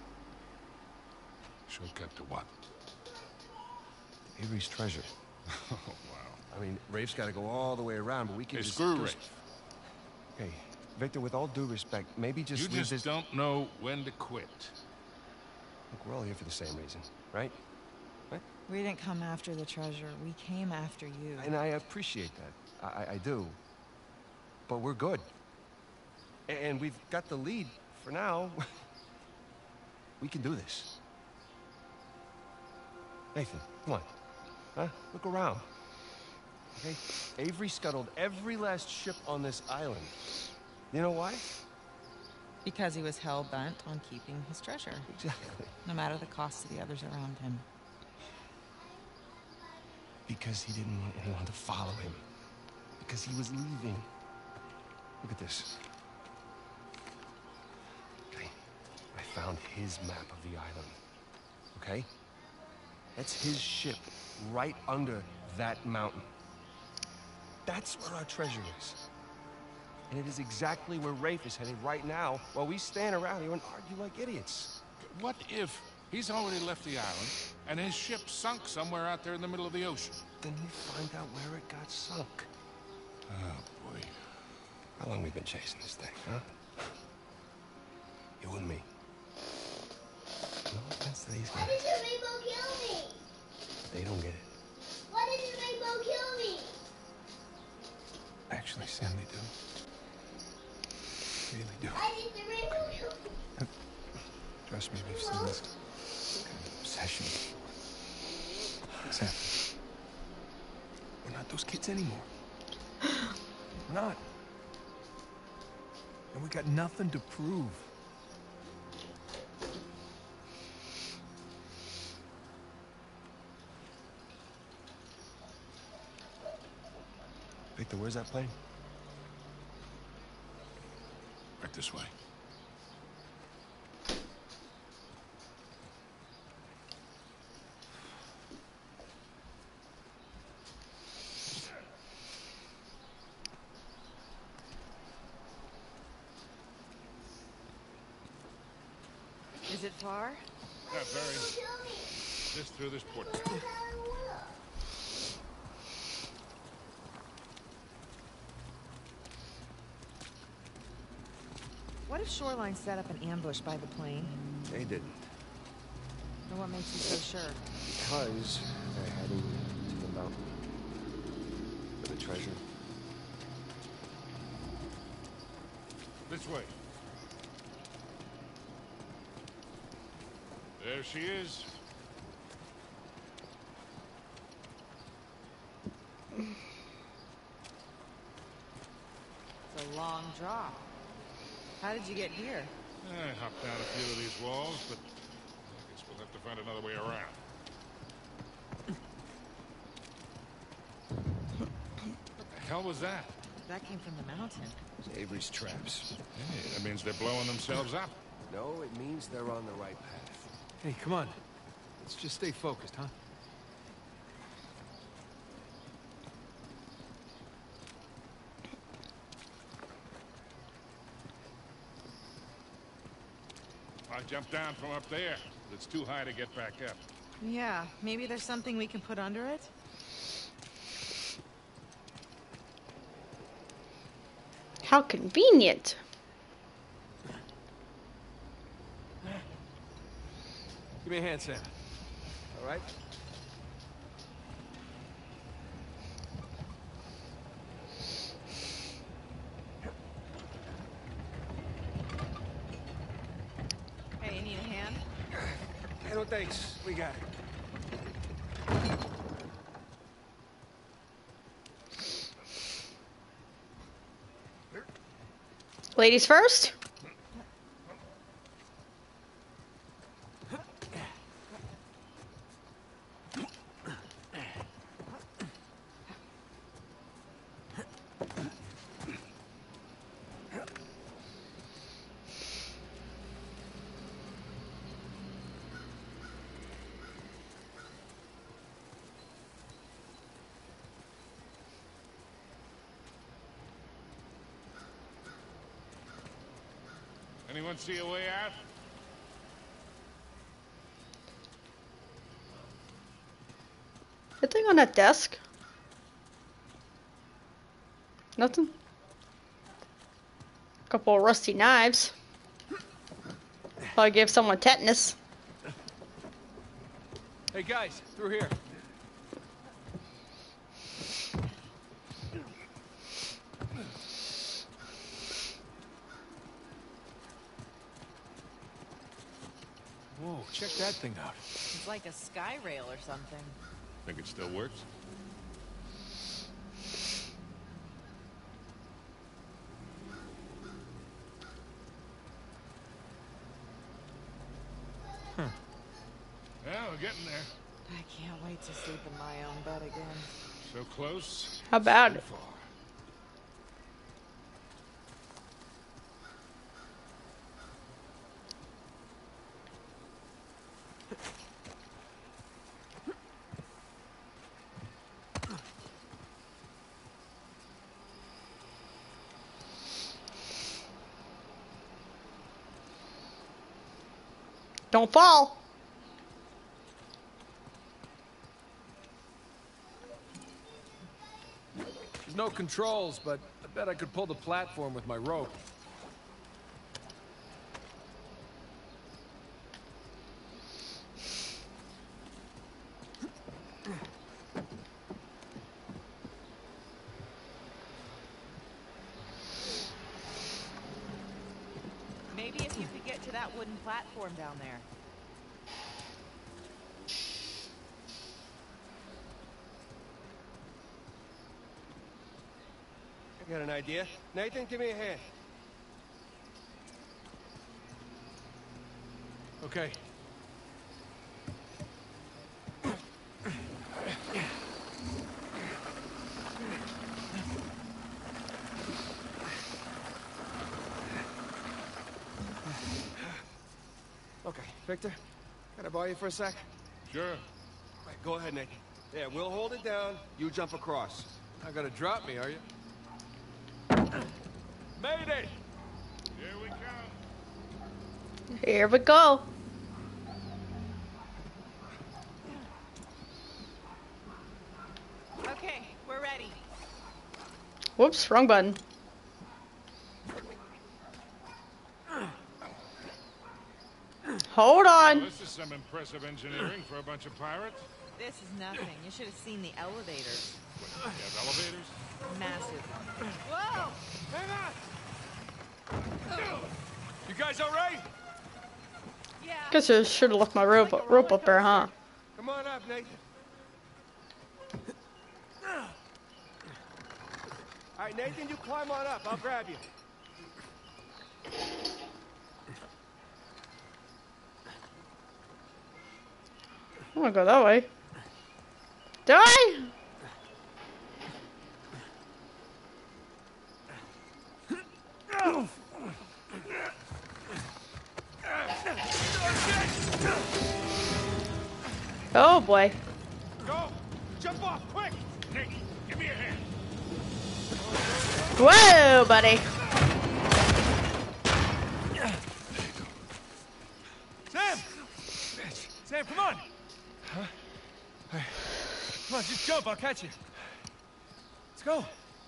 Speaker 6: Shortcut to what?
Speaker 7: Avery's treasure.
Speaker 6: Oh, wow.
Speaker 7: I mean, Rafe's got to go all the way around, but we can
Speaker 6: Hey,
Speaker 7: just...
Speaker 6: screw
Speaker 7: do-
Speaker 6: Rafe.
Speaker 7: Hey, Victor, with all due respect, maybe just
Speaker 6: You
Speaker 7: leave
Speaker 6: just
Speaker 7: this...
Speaker 6: don't know when to quit.
Speaker 7: Look, we're all here for the same reason, right?
Speaker 4: We didn't come after the treasure. We came after you.
Speaker 7: And I appreciate that. I, I, I do. But we're good. A- And we've got the lead for now. We can do this. Nathan, come on. Huh? Look around. Okay? Avery scuttled every last ship on this island. You know why?
Speaker 4: Because he was hell-bent on keeping his treasure,
Speaker 7: Exactly.
Speaker 4: no matter the cost to the others around him.
Speaker 7: Because he didn't want anyone to follow him. Because he was leaving. Look at this. Okay, I found his map of the island. Okay? That's his ship right under that mountain. That's where our treasure is. And it is exactly where Rafe is headed right now while we stand around here and argue like idiots.
Speaker 6: What if he's already left the island and his ship sunk somewhere out there in the middle of the ocean?
Speaker 7: Then we find out where it got sunk.
Speaker 6: Oh, boy.
Speaker 7: How long we been chasing this thing, huh? You and me. No offense to these
Speaker 5: Why
Speaker 7: guys.
Speaker 5: did the rainbow kill me?
Speaker 7: They don't get it.
Speaker 5: Why did the rainbow kill me?
Speaker 3: Actually, Sam, they do. Really do.
Speaker 5: Why did the rainbow kill me?
Speaker 3: Trust me, we've seen this kind of obsession before. Sam, we're not those kids anymore. We're not. And we got nothing to prove.
Speaker 7: Victor, where's that plane?
Speaker 6: Right this way.
Speaker 4: Is it far?
Speaker 6: Not very. Just through this port.
Speaker 4: What if Shoreline set up an ambush by the plane?
Speaker 7: They didn't.
Speaker 4: And what makes you so sure?
Speaker 7: Because they're heading to the mountain. For the treasure.
Speaker 6: This way. There she is.
Speaker 4: It's a long drop. How did you get here?
Speaker 6: I hopped down a few of these walls, but I guess we'll have to find another way around. What the hell was that?
Speaker 4: That came from the mountain.
Speaker 7: It's Avery's traps.
Speaker 6: Hey, that means they're blowing themselves up.
Speaker 7: No, it means they're on the right path.
Speaker 3: Hey, come on. Let's just stay focused, huh?
Speaker 6: I jumped down from up there. It's too high to get back up.
Speaker 4: Yeah, maybe there's something we can put under it?
Speaker 1: How convenient.
Speaker 3: Give me a hand, Sam.
Speaker 7: All right?
Speaker 4: Hey, you need a hand?
Speaker 7: Hey, no thanks. We got it.
Speaker 1: Ladies first.
Speaker 6: Anyone see a way out?
Speaker 1: Anything on that desk? Nothing. Couple of rusty knives. Probably gave someone tetanus.
Speaker 3: Hey, guys, through here. Whoa, check that thing out.
Speaker 4: It's like a sky rail or something.
Speaker 6: Think it still works?
Speaker 3: Huh.
Speaker 6: Well, we're getting there.
Speaker 4: I can't wait to sleep in my own bed again.
Speaker 6: So close.
Speaker 1: How about
Speaker 6: so
Speaker 1: it?
Speaker 6: far.
Speaker 1: Don't fall.
Speaker 3: There's no controls, but I bet I could pull the platform with my rope.
Speaker 4: Maybe if you could get to that wooden platform down there.
Speaker 7: I got an idea. Nathan, give me a hand.
Speaker 3: Okay.
Speaker 7: Okay, Victor, can I borrow you for a sec?
Speaker 6: Sure.
Speaker 7: All right, go ahead, Nathan. Yeah, we'll hold it down. You jump across.
Speaker 3: Not gonna drop me, are you? Mayday!
Speaker 6: Here we come.
Speaker 1: Here we go. Whoops, wrong button. Hold on.
Speaker 6: Well, this is some impressive engineering for a bunch of pirates.
Speaker 4: This is nothing. You should have seen the elevators.
Speaker 6: You have elevators?
Speaker 4: Massive. Whoa!
Speaker 7: Hang on! You guys all right?
Speaker 4: Yeah.
Speaker 1: Guess I should have left my rope, rope up there, huh?
Speaker 7: Come on up, Nathan. All right, Nathan, you climb on up. I'll grab you.
Speaker 1: I'm gonna go that way. Die! Oh boy.
Speaker 7: Go! Jump off, quick!
Speaker 6: Nick, give me a hand.
Speaker 1: Whoa, buddy.
Speaker 7: Sam! Sam, come on! Huh? Hey, come on, just jump, I'll catch you. Let's go.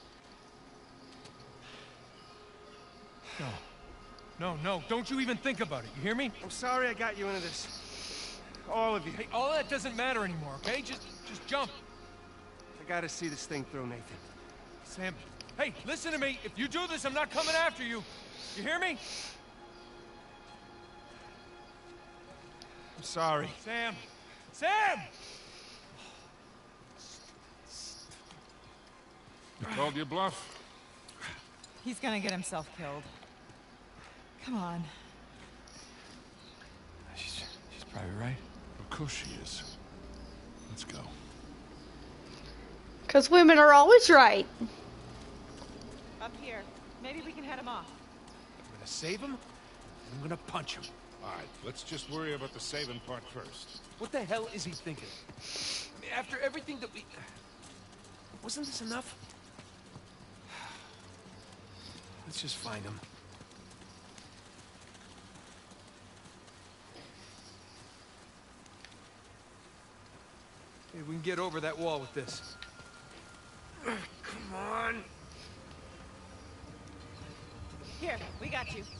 Speaker 7: No. No, no, don't you even think about it, you hear me? I'm sorry I got you into this. All of you. Hey, all that doesn't matter anymore, okay? Just, just jump. I gotta see this thing through, Nathan. Sam, hey, listen to me. If you do this, I'm not coming after you. You hear me? I'm sorry. Sam! Sam!
Speaker 6: You called your bluff?
Speaker 4: He's gonna get himself killed. Come on.
Speaker 7: She's, she's probably right.
Speaker 6: Of course she is. Let's go.
Speaker 1: Because women are always right.
Speaker 4: Up here. Maybe we can head him off.
Speaker 7: I'm gonna save him, and I'm gonna punch him.
Speaker 6: All right, let's just worry about the saving part first.
Speaker 7: What the hell is he thinking? I mean, after everything that we... Wasn't this enough? Let's just find him. Hey, we can get over that wall with this. Come on.
Speaker 4: Here, we got you.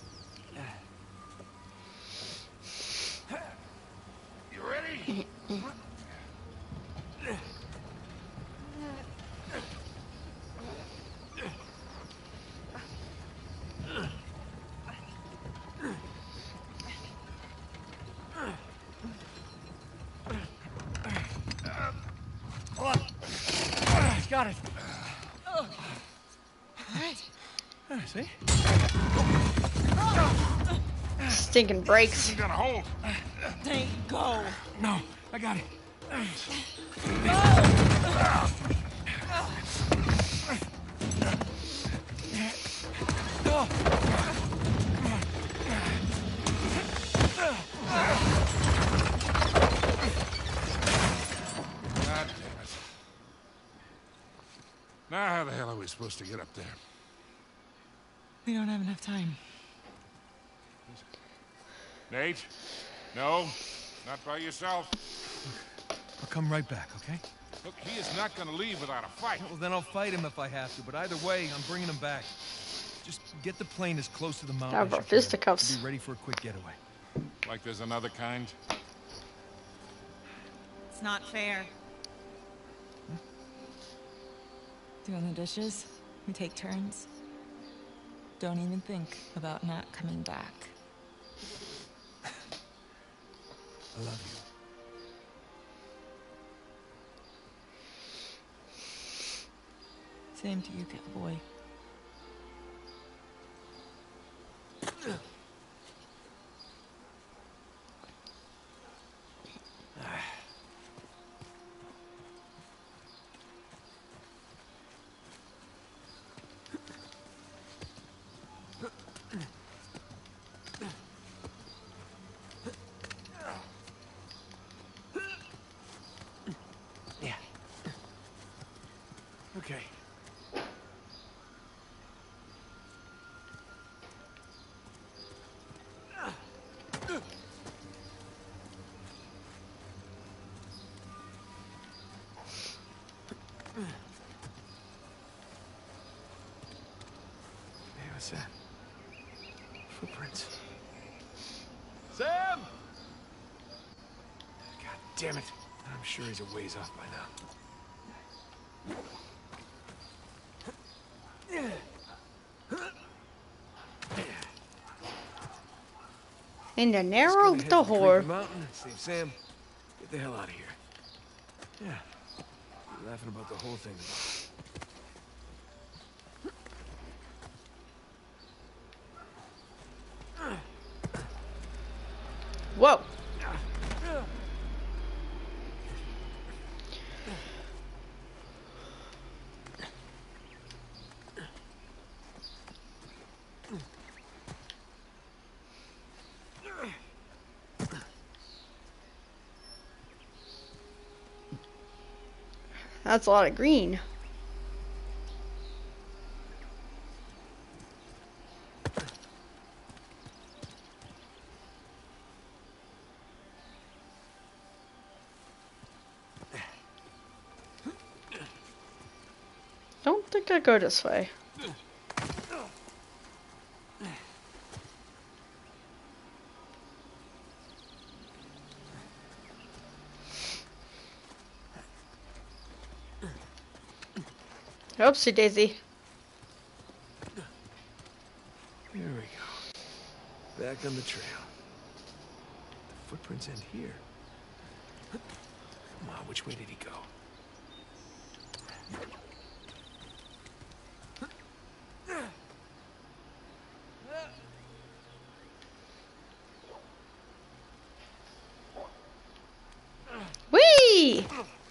Speaker 6: You ready?
Speaker 7: Got it.
Speaker 4: All right.
Speaker 7: There, see?
Speaker 1: Stinking brakes.
Speaker 6: You got a hold.
Speaker 4: Nate, go.
Speaker 7: No, I got it.
Speaker 6: God damn it. Now how the hell are we supposed to get up there?
Speaker 4: We don't have enough time.
Speaker 6: Nate? No, not by yourself.
Speaker 7: I'll come right back, okay?
Speaker 6: Look, he is not gonna leave without a fight.
Speaker 7: Well, then I'll fight him if I have to, but either way, I'm bringing him back. Just get the plane as close to the mountain
Speaker 1: Have
Speaker 7: as
Speaker 1: our
Speaker 7: you can.
Speaker 1: fisticuffs.
Speaker 7: Be ready for a quick getaway.
Speaker 6: Like there's another kind?
Speaker 4: It's not fair.
Speaker 8: Doing the dishes, we take turns. Don't even think about not coming back.
Speaker 7: I love you.
Speaker 8: Same to you, cowboy.
Speaker 7: Okay.
Speaker 3: What's that? Footprints. Sam! God damn it. I'm sure he's a ways off by now.
Speaker 1: In the narrow little hole.
Speaker 3: Mountain, save Sam. Get the hell out of here. Yeah. You're laughing about the whole thing.
Speaker 1: Whoa. That's a lot of green. Don't think I go this way. Oopsie daisy.
Speaker 3: There we go. Back on the trail. The footprints end here. Come on, which way did he go?
Speaker 1: Whee!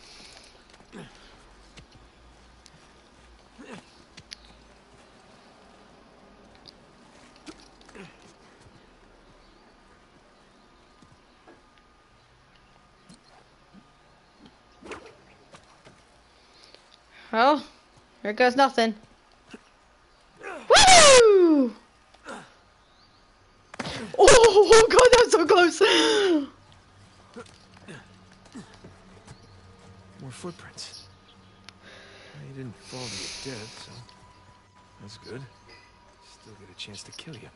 Speaker 1: Well, here goes nothing. Woo! Oh, God, that's so close.
Speaker 3: More footprints. Well, you didn't fall to your death, so that's good. Still get a chance to kill you.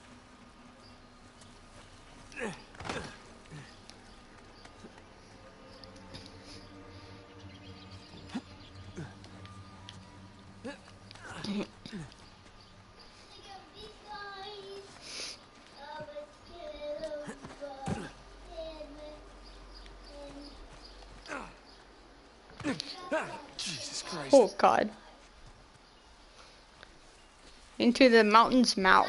Speaker 3: Jesus Christ.
Speaker 1: Oh, God. Into the mountain's mouth.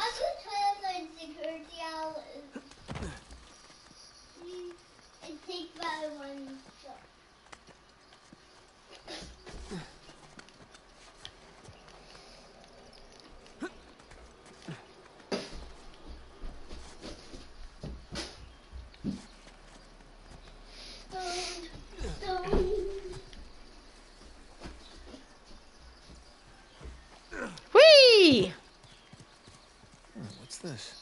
Speaker 1: Whee!
Speaker 3: Oh, what's this?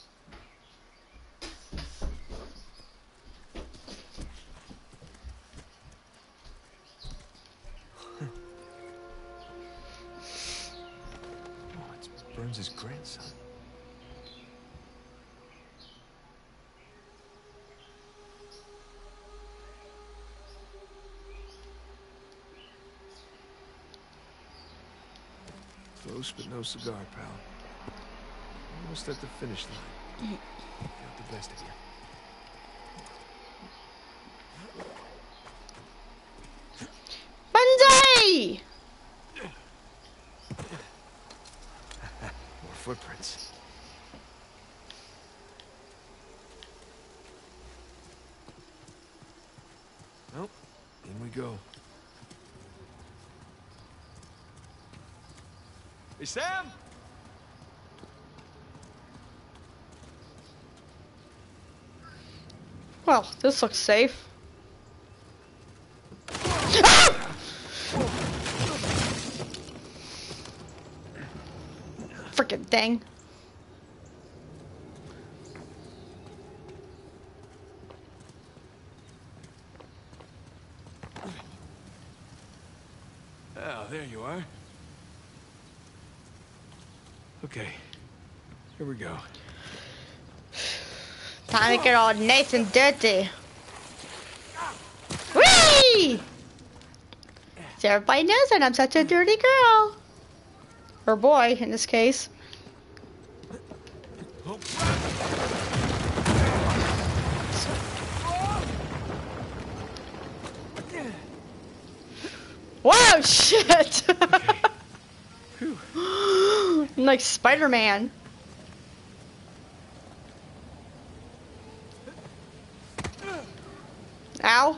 Speaker 3: Oh, it's Burns' grandson. Close, but no cigar, pal. Almost at the finish line. Got the best of you.
Speaker 1: Banzai!
Speaker 3: More footprints. Nope. In we go. Hey, Sam!
Speaker 1: Well, this looks safe. Ah! Frickin' thing.
Speaker 3: Oh, there you are. Okay, Here we go.
Speaker 1: Time to get all nice and dirty. Whee! So everybody knows that I'm such a dirty girl. Or boy, in this case. Whoa, shit! I'm like Spider-Man. Ow.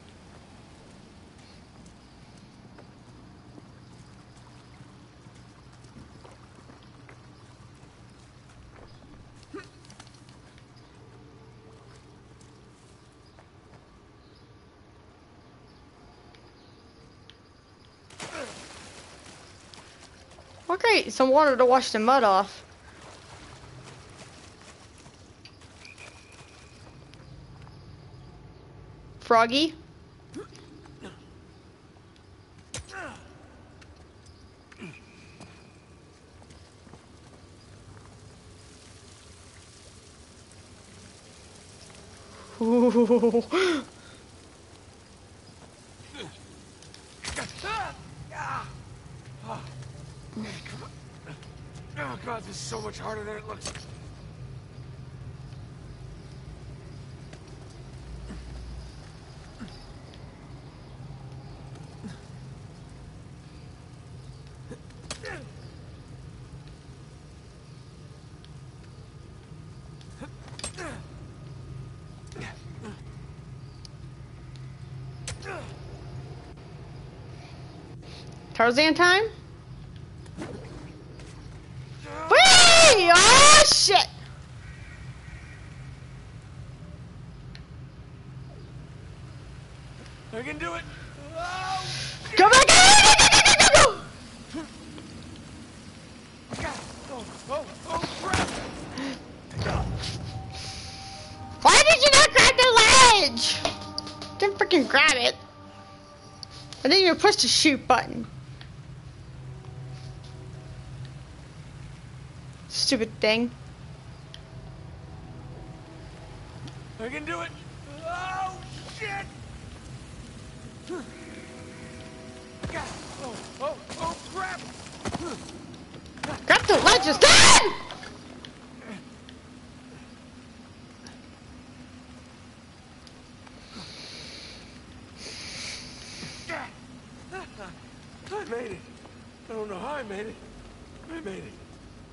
Speaker 1: Well, great. Some water to wash the mud off. Froggy. Ooh.
Speaker 3: Oh God, this is so much harder than it looks.
Speaker 1: Tarzan time? Whee! Oh shit!
Speaker 3: I can do it. Oh,
Speaker 1: Go back! Go, go, go, go, go!
Speaker 3: oh, oh, oh, crap!
Speaker 1: Why did you not grab the ledge? Didn't freaking grab it. I didn't even push the shoot button. Stupid thing.
Speaker 3: I can do it. Oh shit! Oh, oh, oh, crap!
Speaker 1: Grab the ledges, Dad!
Speaker 3: I made it. I don't know how I made it. I made it.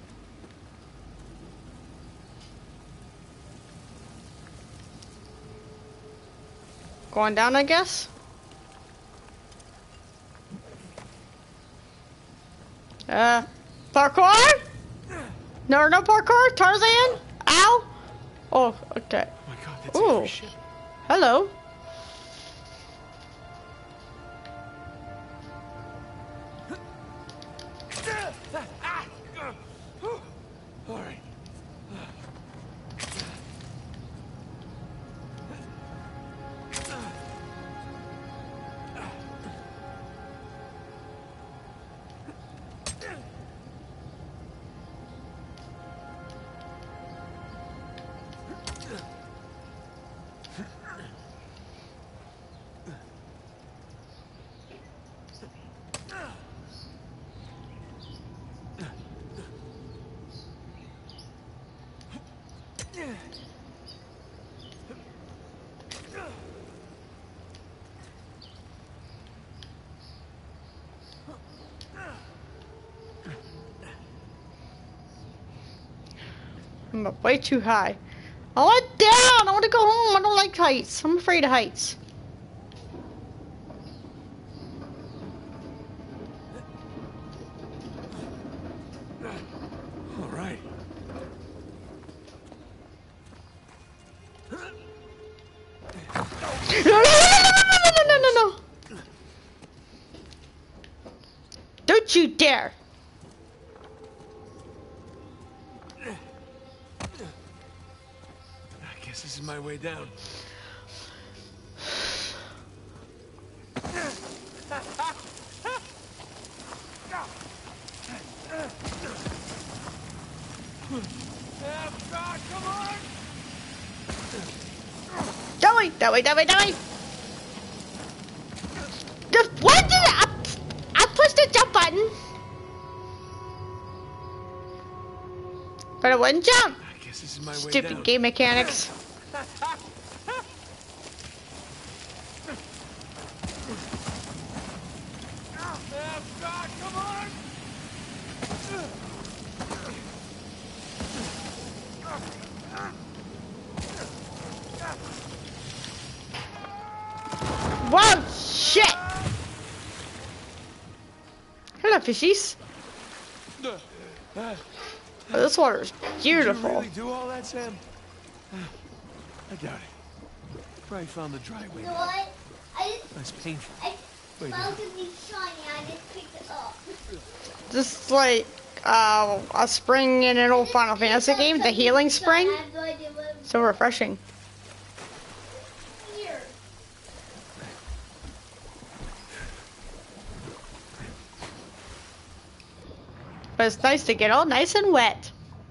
Speaker 1: Going down, I guess. Uh, parkour? No, no parkour? Tarzan? Ow! Oh, okay.
Speaker 3: Oh my God, that's
Speaker 1: Ooh.
Speaker 3: every ship.
Speaker 1: Hello.
Speaker 3: All right.
Speaker 1: I'm up way too high. I want down! I want to go home. I don't like heights. I'm afraid of heights.
Speaker 3: All right.
Speaker 1: No, no, no, no, no, no, no, no, no. Don't you dare.
Speaker 3: I guess this is my way down.
Speaker 1: That way, that way, that way, that way. Just what did I? I pushed the jump button, but it wouldn't jump.
Speaker 3: I guess this is my way
Speaker 1: Stupid
Speaker 3: down.
Speaker 1: game mechanics.
Speaker 3: Oh, God, come on!
Speaker 1: Whoa, shit! Hello, fishies. Oh, this water's beautiful.
Speaker 3: Did you really do all that, Sam? I doubt it. Probably found the dry way.
Speaker 5: You know what? I just,
Speaker 3: That's painful.
Speaker 5: I
Speaker 3: Wait,
Speaker 5: found something shiny. I just picked it up.
Speaker 1: Just like uh, a spring in an old Final Fantasy game, the healing spring.
Speaker 5: I have no idea what it was.
Speaker 1: So refreshing.
Speaker 5: Here.
Speaker 1: But it's nice to get all nice and wet.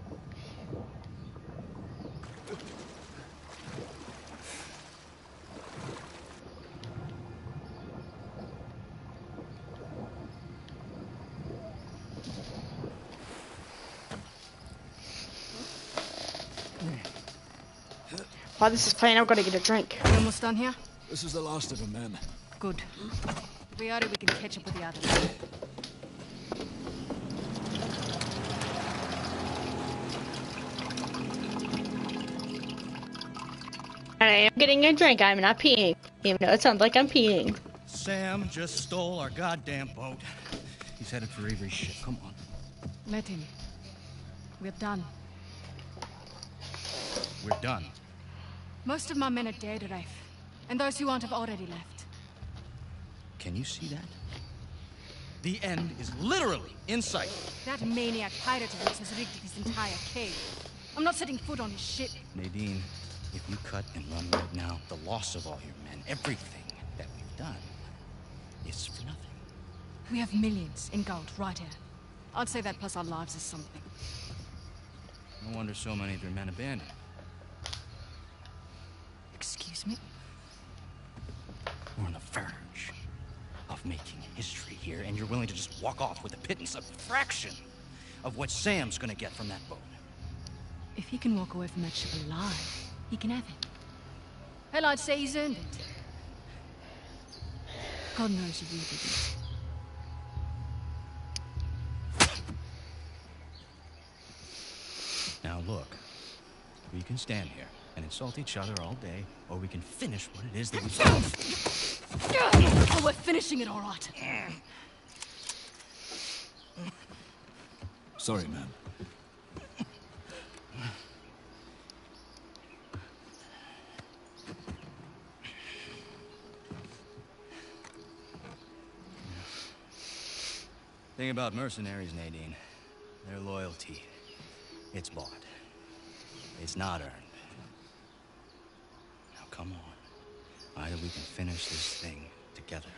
Speaker 1: While this is playing, I'm gonna get a drink.
Speaker 9: We almost done here?
Speaker 3: This is the last of them, ma'am.
Speaker 9: Good. If we are, we can catch up with the others.
Speaker 1: And I am getting a drink. I'm not peeing, even though it sounds like I'm peeing.
Speaker 10: Sam just stole our goddamn boat. He's headed for Avery's ship. Come on.
Speaker 9: Let him. We're done.
Speaker 10: We're done.
Speaker 9: Most of my men are dead, Rafe. And those who aren't have already left.
Speaker 10: Can you see that? The end is literally in sight.
Speaker 9: That maniac pirate of yours has rigged this entire cave. I'm not setting foot on his ship.
Speaker 10: Nadine, if you cut and run right now, the loss of all your men, everything that we've done, is for nothing.
Speaker 9: We have millions in gold right here. I'd say that plus our lives is something.
Speaker 10: No wonder so many of your men abandoned.
Speaker 9: Excuse me?
Speaker 10: We're on the verge of making history here, and you're willing to just walk off with a pittance, a fraction of what Sam's gonna get from that boat.
Speaker 9: If he can walk away from that ship alive, he can have it. Hell, I'd say he's earned it. God knows you really didn't.
Speaker 10: Now look, we can stand here and insult each other all day, or we can finish what it is that we started.
Speaker 9: Oh, we're finishing it all right.
Speaker 3: Sorry, ma'am.
Speaker 10: Thing about mercenaries, Nadine, their loyalty, it's bought. It's not earned. Now come on. Either we can finish this thing together,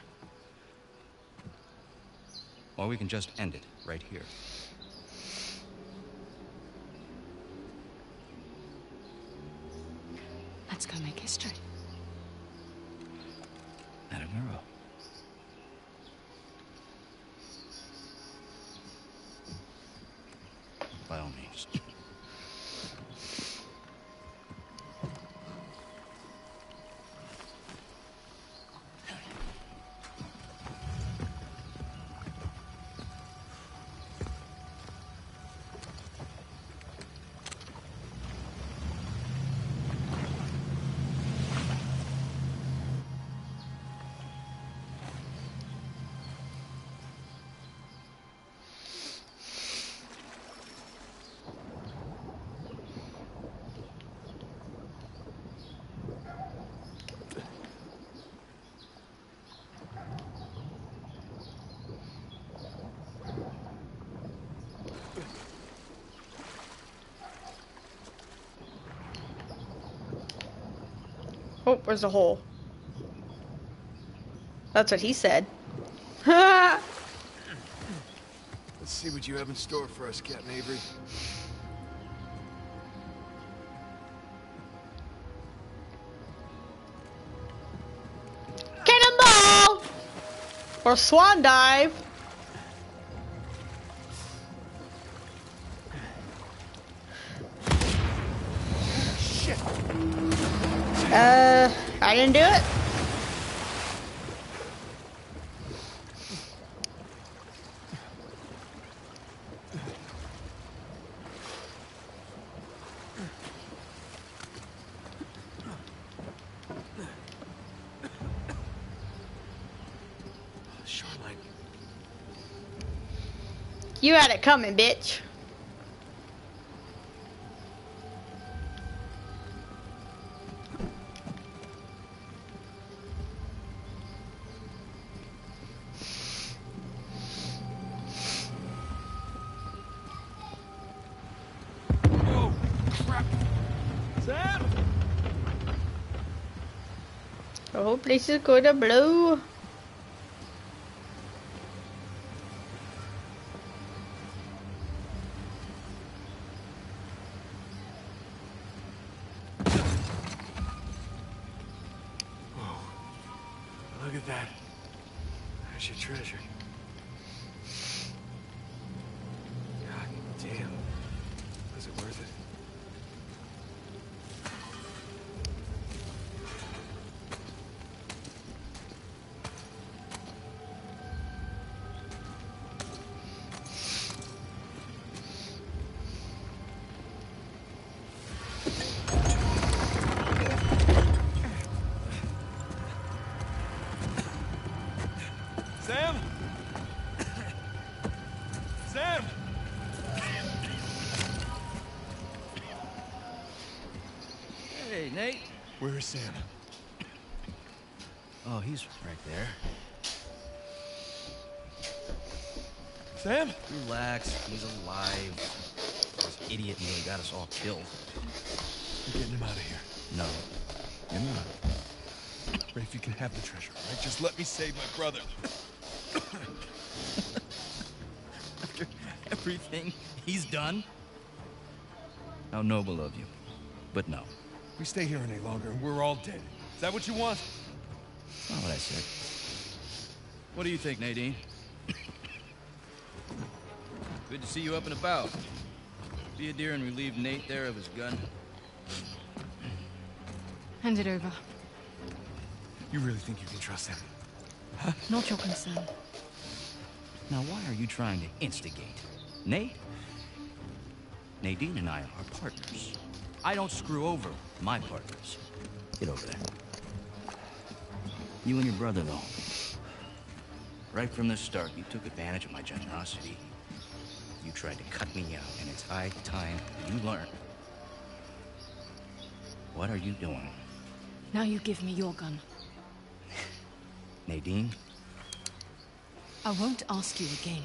Speaker 10: or we can just end it right here.
Speaker 9: Let's go make history.
Speaker 10: Let it grow. By all means.
Speaker 1: Oh, where's the hole? That's what he said. Ha!
Speaker 3: Let's see what you have in store for us, Captain Avery.
Speaker 1: Or swan dive.
Speaker 3: Shit.
Speaker 1: Uh, I didn't do it.
Speaker 3: Shoreline.
Speaker 1: You had it coming, bitch.
Speaker 3: Oh, crap. Sam!
Speaker 1: The whole place is gonna blow.
Speaker 3: Look at that. There's your treasure. God damn. Was it worth it? Sam? Sam!
Speaker 10: Hey, Nate.
Speaker 3: Where is Sam?
Speaker 10: Oh, he's right there.
Speaker 3: Sam?
Speaker 10: Relax, he's alive. This idiot nearly got us all killed.
Speaker 3: We're getting him out of here.
Speaker 10: No, you're not.
Speaker 3: Rafe, you can have the treasure, all right? Just let me save my brother.
Speaker 10: After everything he's done? How noble of you. But no.
Speaker 3: We stay here any longer and we're all dead. Is that what you want?
Speaker 10: That's not what I said. What do you think, Nadine? Good to see you up and about. Be a dear and relieve Nate there of his gun.
Speaker 9: Hand it over.
Speaker 3: You really think you can trust him?
Speaker 9: Not your concern.
Speaker 10: Now, why are you trying to instigate? Nate? Nadine and I are partners. I don't screw over my partners. Get over there. You and your brother, though. Right from the start, you took advantage of my generosity. You tried to cut me out, and it's high time you learn. What are you doing?
Speaker 9: Now you give me your gun.
Speaker 10: Nadine?
Speaker 9: I won't ask you again.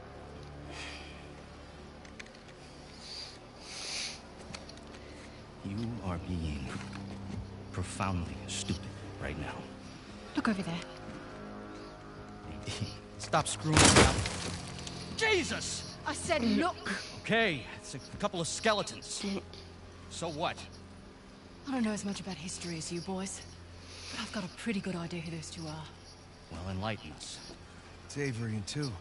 Speaker 10: You are being profoundly stupid right now.
Speaker 9: Look over there.
Speaker 10: Nadine, stop screwing around. Jesus!
Speaker 9: I said look!
Speaker 10: Okay, it's a couple of skeletons. So what?
Speaker 9: I don't know as much about history as you boys, but I've got a pretty good idea who those two are.
Speaker 10: Well, enlighten us.
Speaker 3: It's Avery and two.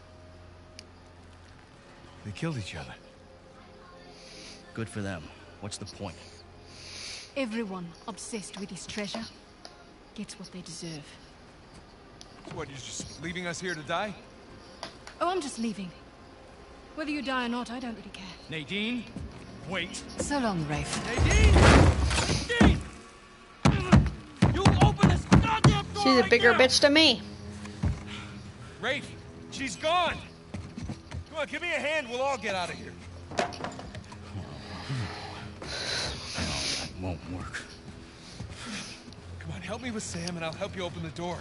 Speaker 3: They killed each other.
Speaker 10: Good for them. What's the point?
Speaker 9: Everyone obsessed with his treasure gets what they deserve.
Speaker 3: So what, you're just leaving us here to die?
Speaker 9: Oh, I'm just leaving. Whether you die or not, I don't really care.
Speaker 10: Nadine, wait.
Speaker 9: So long, Rafe.
Speaker 10: Nadine! Nadine! You open this goddamn door!
Speaker 1: She's a
Speaker 10: right
Speaker 1: bigger
Speaker 10: now!
Speaker 1: bitch than me.
Speaker 3: Rafe, she's gone! Come on, give me a hand, we'll all get out of here.
Speaker 10: No, that won't work.
Speaker 3: Come on, help me with Sam and I'll help you open the door.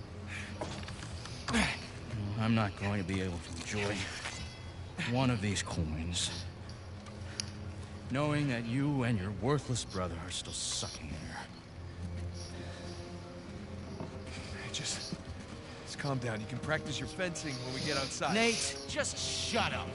Speaker 10: I'm not going to be able to enjoy one of these coins, knowing that you and your worthless brother are still sucking air.
Speaker 3: Hey, just, just calm down. You can practice your fencing when we get outside.
Speaker 10: Nate, just shut up.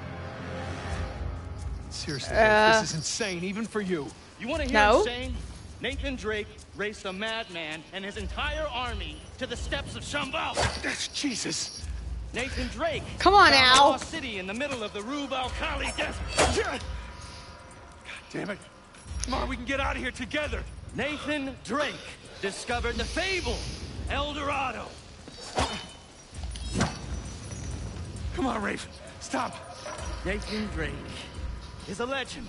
Speaker 3: Seriously,
Speaker 1: Uh,
Speaker 3: this is insane, even for you.
Speaker 10: You want to hear
Speaker 1: No.
Speaker 10: insane?
Speaker 11: Nathan Drake raced a madman and his entire army to the steps of Shambhala.
Speaker 7: That's Jesus.
Speaker 11: Nathan Drake.
Speaker 1: Come on,
Speaker 11: found a
Speaker 1: Al.
Speaker 11: lost city in the middle of the Rub al Khali desert.
Speaker 7: God damn it. Come on, we can get out of here together.
Speaker 11: Nathan Drake discovered the fabled El Dorado.
Speaker 7: Come on, Rafe. Stop.
Speaker 11: Nathan Drake is a legend.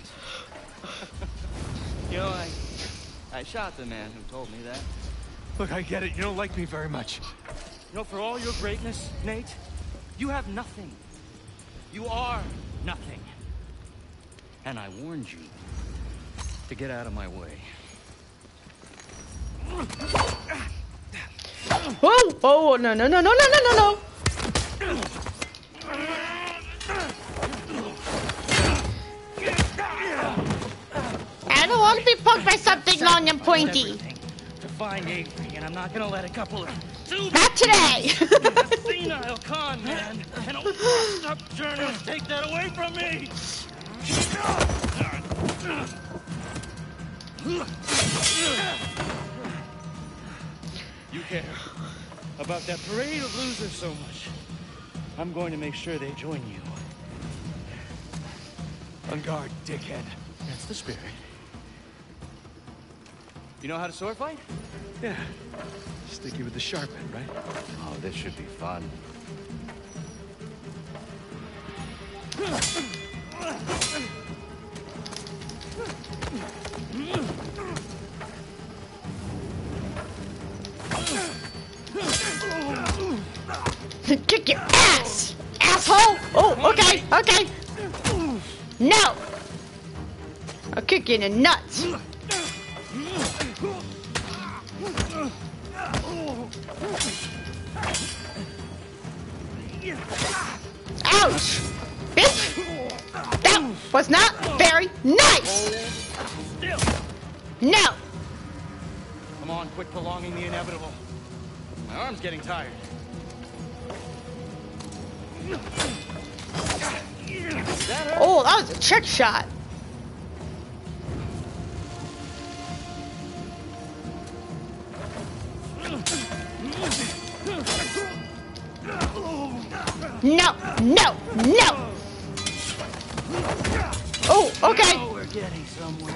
Speaker 11: You know, I, I shot the man who told me that.
Speaker 7: Look, I get it. You don't like me very much.
Speaker 11: You know, for all your greatness, Nate, you have nothing. You are nothing.
Speaker 10: And I warned you to get out of my way.
Speaker 1: Whoa! Oh no no no no no no no no! I don't want to be poked by something long and pointy.
Speaker 11: To find Avery, and I'm not gonna let a couple of
Speaker 1: Not today.
Speaker 11: a senile con man and a washed-up journalist take that away from me. You care about that parade of losers so much. I'm going to make sure they join you.
Speaker 7: On guard, dickhead.
Speaker 11: That's the spirit. You know how to sword fight?
Speaker 7: Yeah. Sticky with the sharp end, right?
Speaker 10: Oh, this should be fun.
Speaker 1: Kick your ass, asshole! Oh, okay, okay. No! I'll kick you in the nuts. Ouch! Bitch! That was not very nice! No!
Speaker 11: Come on, quit prolonging the inevitable. My arm's getting tired.
Speaker 1: Oh, that was a trick shot. No, no, no! Oh, okay.
Speaker 11: Now we're getting somewhere.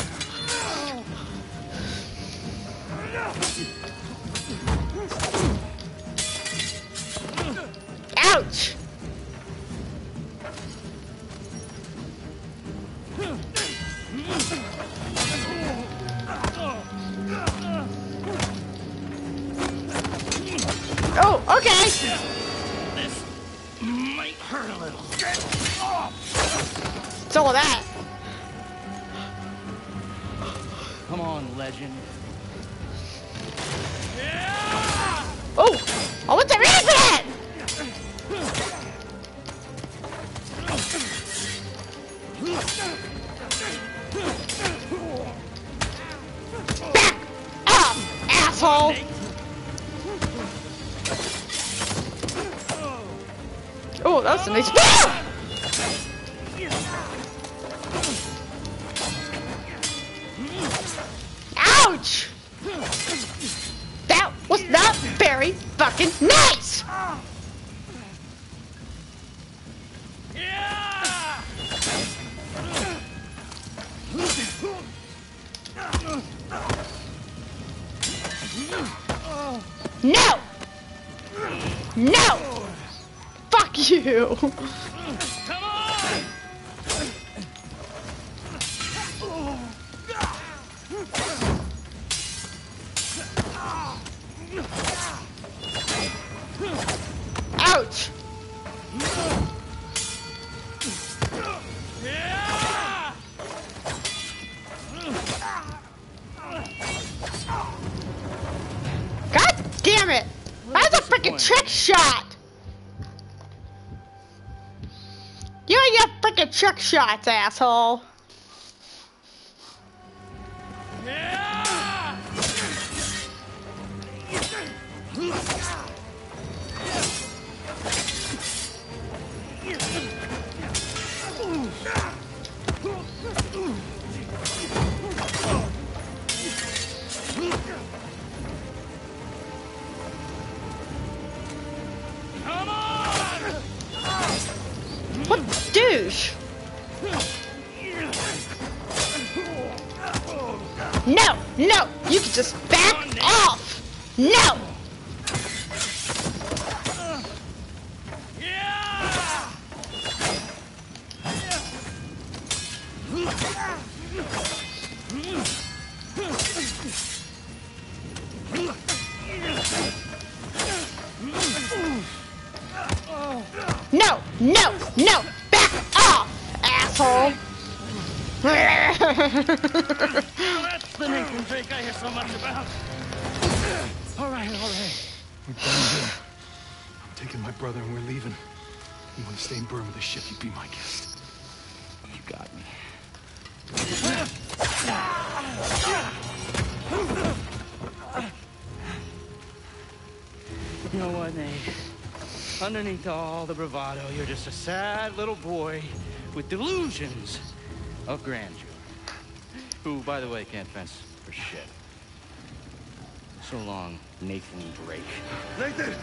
Speaker 1: Ouch! Oh, okay.
Speaker 11: This might hurt a little. Get off!
Speaker 1: It's all of that.
Speaker 11: Come on, legend.
Speaker 1: Oh! I want the reason for that! Back up, asshole! Oh, that was a nice. Ouch! That was not very fucking nice! No! No! Fuck you!
Speaker 11: Come on!
Speaker 1: Ouch! God damn it! That's a freaking trick shot! You and your freaking trick shots, asshole! Whoosh. No, no, you can just back off. No. No, no, no, back off, asshole.
Speaker 11: That's the Nathan Drake I hear so much about. All right, all right.
Speaker 3: We're done here. I'm taking my brother and we're leaving. You want to stay in Burma with the ship, you be my guest.
Speaker 10: You got me.
Speaker 11: You know what, Nate? Underneath all the bravado, you're just a sad little boy with delusions of grandeur. Who, by the way, can't fence for shit. So long, Nathan Drake.
Speaker 7: Nathan!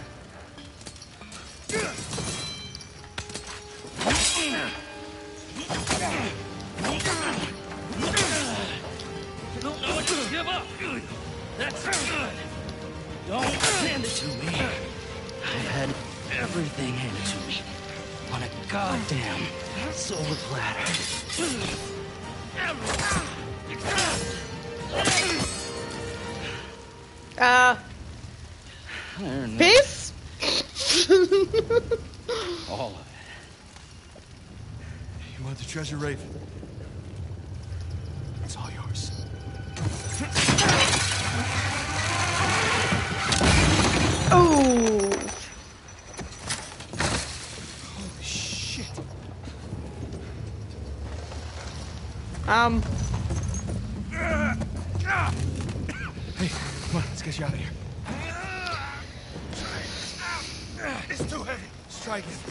Speaker 11: You don't know what to give up. That's good. Don't hand it to me. I've had everything handed to me on a goddamn silver platter.
Speaker 1: Uh, peace?
Speaker 10: All of it.
Speaker 7: You want the treasure, Raven?
Speaker 3: It's all yours.
Speaker 1: Oh.
Speaker 3: Holy shit.
Speaker 1: Um.
Speaker 3: Hey, come on, let's get you out of here.
Speaker 7: It's too heavy. Let's try again.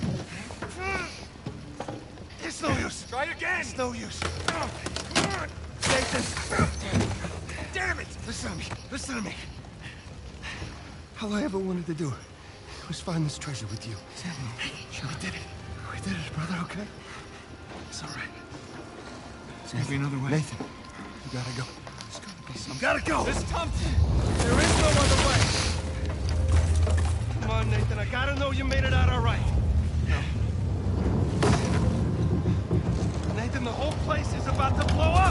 Speaker 7: It's no use.
Speaker 3: Try again.
Speaker 7: It's no use. Nathan. Damn it. Listen to me. Listen to me. All I ever wanted to do was find this treasure with you.
Speaker 3: Sure, we did it.
Speaker 7: We did it, brother, okay?
Speaker 3: It's all right. There's gotta be another way.
Speaker 7: Nathan, you gotta go.
Speaker 3: There's gotta be some.
Speaker 7: You gotta go.
Speaker 3: This Thompson.
Speaker 7: There is no other way. Come on, Nathan. I gotta know you made it out all right. No. Nathan, the whole place is about to blow up.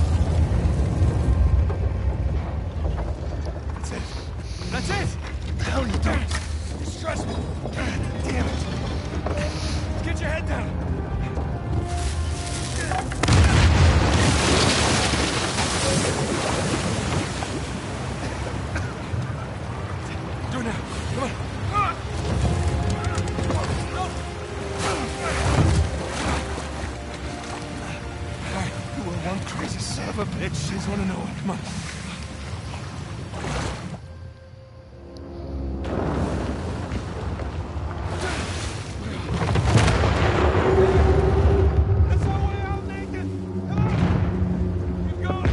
Speaker 3: That's it. That's it.
Speaker 7: No, you don't. Just trust me. Damn it.
Speaker 3: Get your head down. Do it now. Come on.
Speaker 7: You were one crazy son of a bitch.
Speaker 3: Just want to know it. Come on.
Speaker 7: That's our way out, Nathan. Come on. Keep going.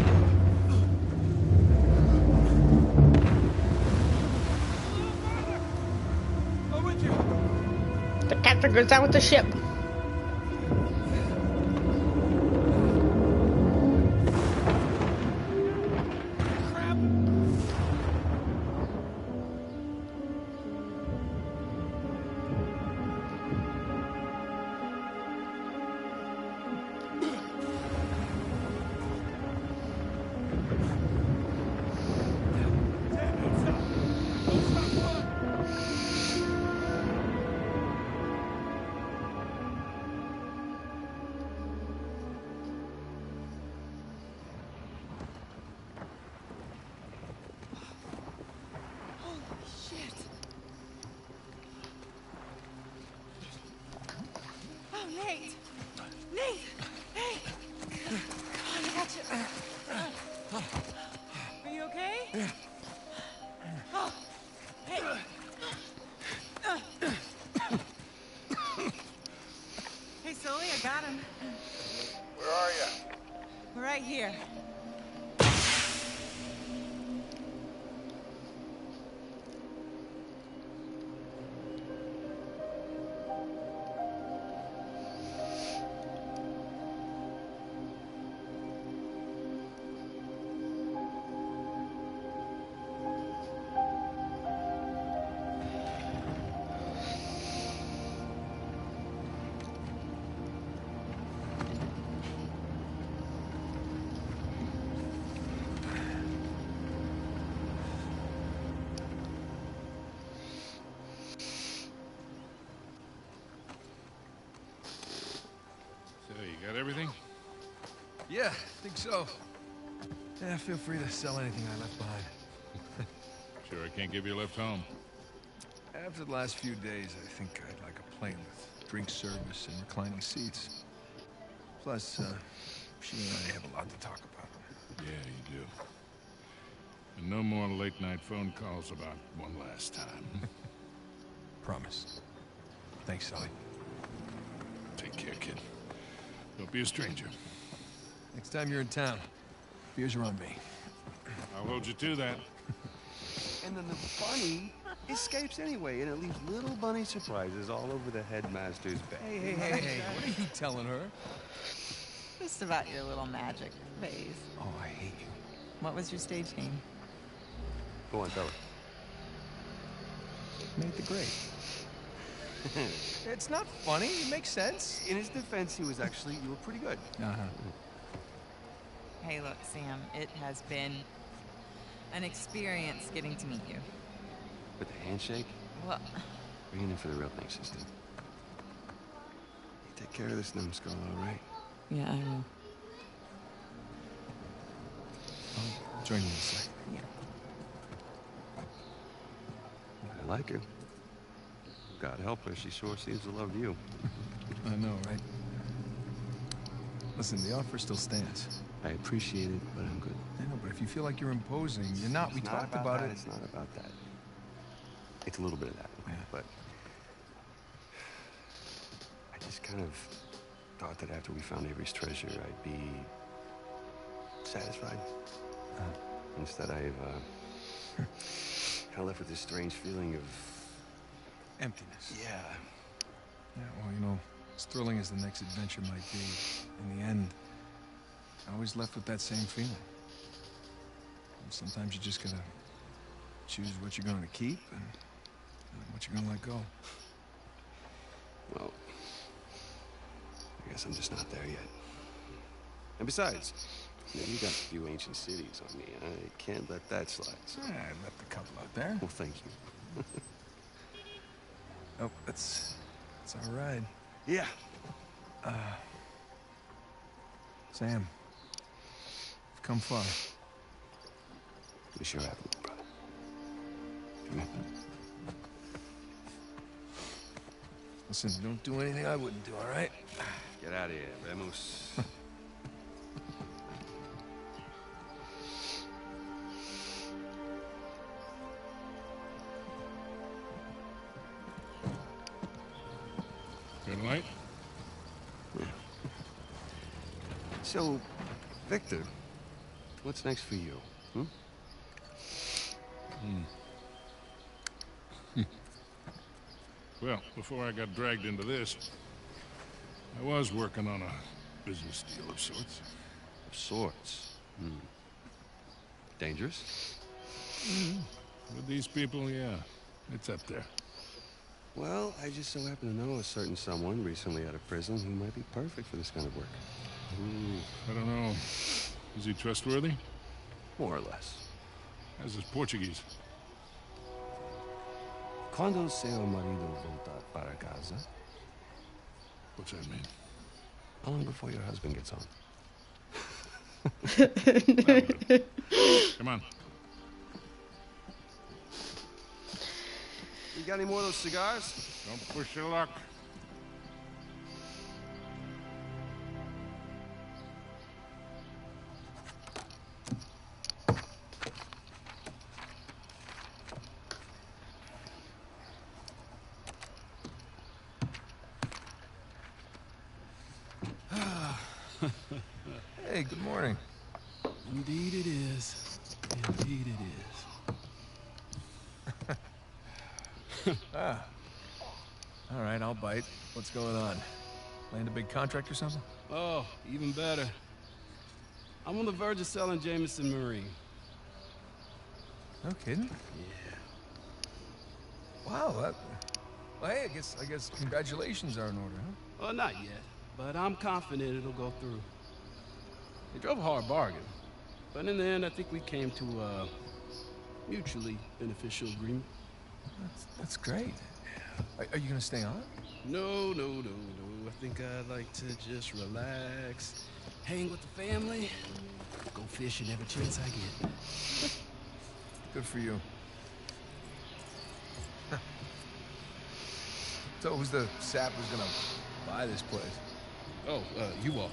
Speaker 7: I'm with you.
Speaker 1: The captain goes down with the ship.
Speaker 8: Oh, Nate! Nate! Hey! Come on, I got you. Are you okay?
Speaker 3: Yeah.
Speaker 8: Oh, hey! Hey, Sully, I got him.
Speaker 6: Where are you?
Speaker 8: We're right here.
Speaker 6: everything?
Speaker 7: Yeah, I think so. Yeah, feel free to sell anything I left behind.
Speaker 6: Sure I can't give you a lift home.
Speaker 7: After the last few days, I think I'd like a plane with drink service and reclining seats. Plus, uh, she and I have a lot to talk about.
Speaker 6: Yeah, you do. And no more late-night phone calls about one last time.
Speaker 7: Promise. Thanks, Sully.
Speaker 6: Take care, kid. Don't be a stranger.
Speaker 7: Next time you're in town, beers are on me.
Speaker 6: I'll hold you to that.
Speaker 7: And then the bunny escapes anyway, and it leaves little bunny surprises all over the headmaster's bed. Hey, hey, hey, hey, what are you telling her?
Speaker 8: Just about your little magic phase.
Speaker 7: Oh, I hate you.
Speaker 8: What was your stage name?
Speaker 7: Go on, tell her. Nate the Great. It's not funny. It makes sense. In his defense, he was actually, you were pretty good. Uh-huh.
Speaker 8: Hey, look, Sam, it has been an experience getting to meet you.
Speaker 7: With the handshake?
Speaker 8: Well,
Speaker 7: Bring it in for the real thing, sister. You take care of this numbskull, all right?
Speaker 8: yeah, I will.
Speaker 7: I'll join you in a sec.
Speaker 8: Yeah.
Speaker 7: I like her. God help her, she sure seems to love you.
Speaker 12: I know, right? Listen, the offer still stands.
Speaker 7: I appreciate it, but I'm good.
Speaker 12: I know, but if you feel like you're imposing, you're not.
Speaker 7: It's
Speaker 12: We
Speaker 7: not
Speaker 12: talked
Speaker 7: about
Speaker 12: about
Speaker 7: that,
Speaker 12: it.
Speaker 7: It's not about that. It's a little bit of that, okay?
Speaker 12: Yeah.
Speaker 7: But I just kind of thought that after we found Avery's treasure, I'd be satisfied.
Speaker 12: Uh,
Speaker 7: Instead, I've uh, kind of left with this strange feeling of
Speaker 12: emptiness.
Speaker 7: yeah.
Speaker 12: Yeah, well, you know, as thrilling as the next adventure might be, in the end, I always left with that same feeling. And sometimes you just gotta choose what you're gonna keep and, and what you're gonna let go.
Speaker 7: Well, I guess I'm just not there yet. And besides, you know, you got a few ancient cities on me. I can't let that slide. So.
Speaker 12: Yeah, I left a couple out there.
Speaker 7: Well, thank you.
Speaker 12: Oh, that's that's all right.
Speaker 7: Yeah.
Speaker 12: Uh, Sam, you've come far.
Speaker 7: We sure have, brother. Come here.
Speaker 12: Listen, don't do anything I wouldn't do, all right?
Speaker 7: Get out of here, vamos.
Speaker 6: Good night.
Speaker 7: So, Victor, what's next for you? Hmm?
Speaker 6: Hmm. Well, before I got dragged into this, I was working on a business deal of sorts.
Speaker 7: Of sorts. Hmm. Dangerous?
Speaker 6: Mm-hmm. With these people, yeah. It's up there.
Speaker 7: Well, I just so happen to know a certain someone recently out of prison who might be perfect for this kind of work.
Speaker 6: Ooh, I don't know. Is he trustworthy?
Speaker 7: More or less.
Speaker 6: How's his Portuguese?
Speaker 7: Quando seu marido voltar para casa?
Speaker 6: What's that mean?
Speaker 7: How long before your husband gets home?
Speaker 6: Come on.
Speaker 7: You got any more of those cigars?
Speaker 6: Don't push your luck.
Speaker 12: Hey, good morning.
Speaker 13: Indeed it is. Indeed it is.
Speaker 12: Ah. All right, I'll bite. What's going on? Land a big contract or something?
Speaker 13: Oh, even better. I'm on the verge of selling Jameson Marine.
Speaker 12: No kidding?
Speaker 13: Yeah.
Speaker 12: Wow, that... Well, hey, I guess, I guess congratulations are in order, huh?
Speaker 13: Well, not yet, but I'm confident it'll go through. They drove a hard bargain, but in the end, I think we came to a mutually beneficial agreement.
Speaker 12: That's, that's great. Are, are you gonna stay on?
Speaker 13: No, no, no, no. I think I'd like to just relax, hang with the family, go fishing every chance I get.
Speaker 12: Good for you. So who's the sap who's gonna buy this place?
Speaker 13: Oh, uh, you all.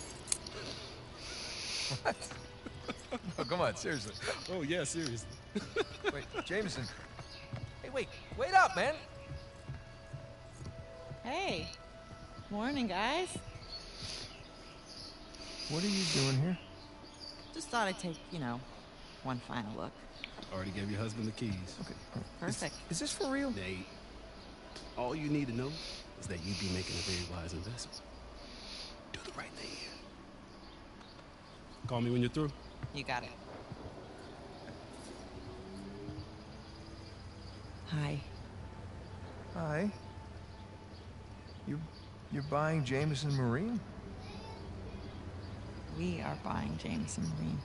Speaker 12: What? Oh, come on, seriously.
Speaker 13: Oh, yeah, seriously.
Speaker 12: Wait, Jameson. Hey, wait, wait up, man.
Speaker 8: Hey. Morning, guys.
Speaker 12: What are you doing here?
Speaker 8: Just thought I'd take, you know, one final look.
Speaker 13: Already gave your husband the keys.
Speaker 12: Okay.
Speaker 8: Perfect.
Speaker 12: Is, is this for real?
Speaker 13: Nate, all you need to know is that you'd be making a very wise investment. Do the right thing here. Call me when you're through.
Speaker 8: You got it. Hi.
Speaker 12: Hi. You, you're buying Jameson Marine?
Speaker 8: We are buying Jameson Marine.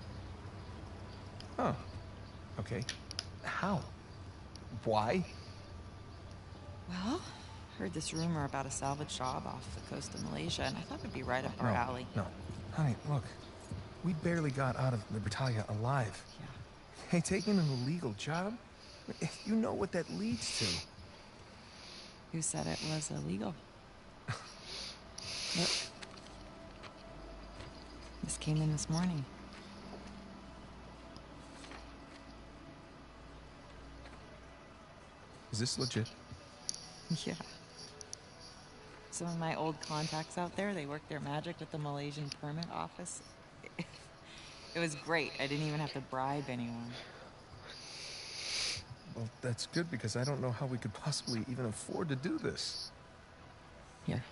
Speaker 12: Huh. Okay. How? Why?
Speaker 8: Well, heard this rumor about a salvage job off the coast of Malaysia, and I thought it'd be right up our
Speaker 12: no,
Speaker 8: alley.
Speaker 12: No. Honey, look. We barely got out of Libertalia alive.
Speaker 8: Yeah.
Speaker 12: Hey, taking an illegal job? You know what that leads to.
Speaker 8: Who said it was illegal? Look. This came in this morning.
Speaker 12: Is this legit?
Speaker 8: Yeah. Some of my old contacts out there, they work their magic with the Malaysian permit office. It was great. I didn't even have to bribe anyone.
Speaker 12: Well, that's good because I don't know how we could possibly even afford to do this.
Speaker 8: Here.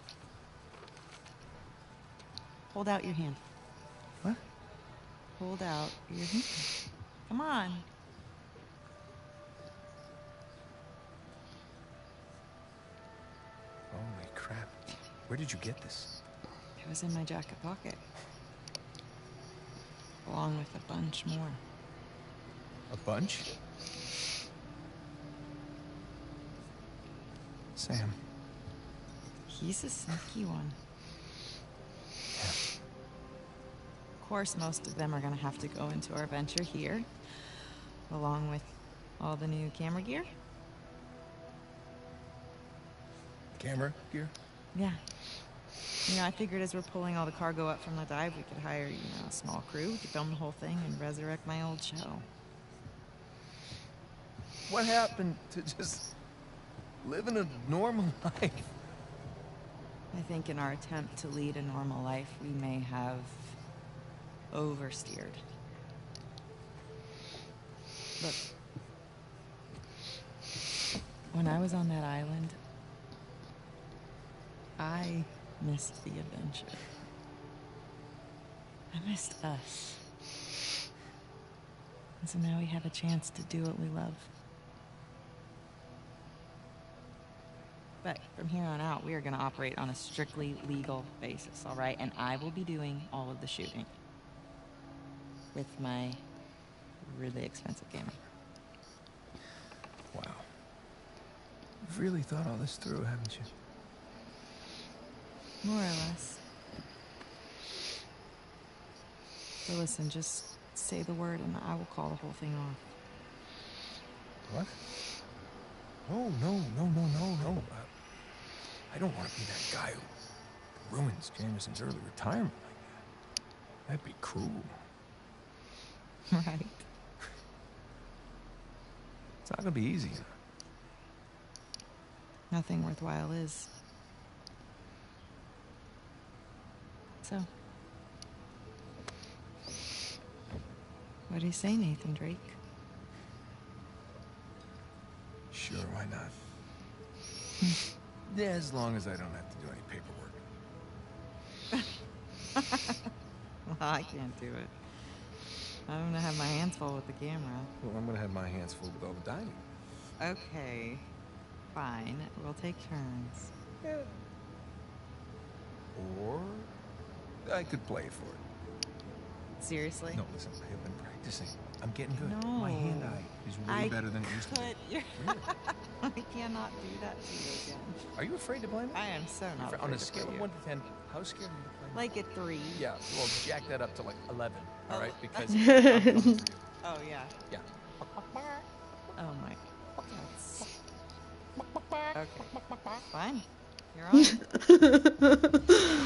Speaker 8: Hold out your hand.
Speaker 12: What?
Speaker 8: Hold out your hand. Come on.
Speaker 12: Holy crap. Where did you get this?
Speaker 8: It was in my jacket pocket. Along with a bunch more.
Speaker 12: A bunch? Sam.
Speaker 8: He's a sneaky one. Of course, most of them are gonna have to go into our venture here, along with all the new camera gear.
Speaker 12: Camera gear?
Speaker 8: Yeah. You know, I figured as we're pulling all the cargo up from the dive, we could hire, you know, a small crew. We could film the whole thing and resurrect my old show.
Speaker 12: What happened to just living a normal life?
Speaker 8: I think in our attempt to lead a normal life, we may have oversteered. Look, when I was on that island, I missed the adventure. I missed us. And so now we have a chance to do what we love. But from here on out, we are going to operate on a strictly legal basis, all right? And I will be doing all of the shooting. With my really expensive camera.
Speaker 12: Wow. You've really thought all this through, haven't you?
Speaker 8: More or less. So listen, just say the word and I will call the whole thing off.
Speaker 12: What? No, no, no, no, no, no. Uh, I don't want to be that guy who ruins Jameson's early retirement like that. That'd be cruel.
Speaker 8: Right.
Speaker 12: It's not gonna be easy.
Speaker 8: Nothing worthwhile is. So, what do you say, Nathan Drake?
Speaker 12: Sure, why not? Yeah, as long as I don't have to do any paperwork.
Speaker 8: Well, I can't do it. I'm gonna have my hands full with the camera.
Speaker 12: Well, I'm gonna have my hands full with all the dining.
Speaker 8: Okay, fine. We'll take turns.
Speaker 12: Yeah. Or I could play for it.
Speaker 8: Seriously?
Speaker 12: No, listen, I have been practicing. I'm getting good.
Speaker 8: No.
Speaker 12: My hand-eye is way
Speaker 8: I
Speaker 12: better than it used to be.
Speaker 8: Put your... I cannot do that to you again.
Speaker 12: Are you afraid to play me?
Speaker 8: I am so not
Speaker 12: Afraid-
Speaker 8: afraid
Speaker 12: On a
Speaker 8: to
Speaker 12: scale
Speaker 8: play
Speaker 12: of
Speaker 8: you.
Speaker 12: one to ten, how scared are you to play me?
Speaker 8: Like a three.
Speaker 12: Yeah, well, jack that up to like eleven, all right? Because
Speaker 8: Oh.
Speaker 12: I'm coming for you.
Speaker 8: Oh, yeah.
Speaker 12: Yeah.
Speaker 8: Oh, my. That's... Okay. Fine. You're on.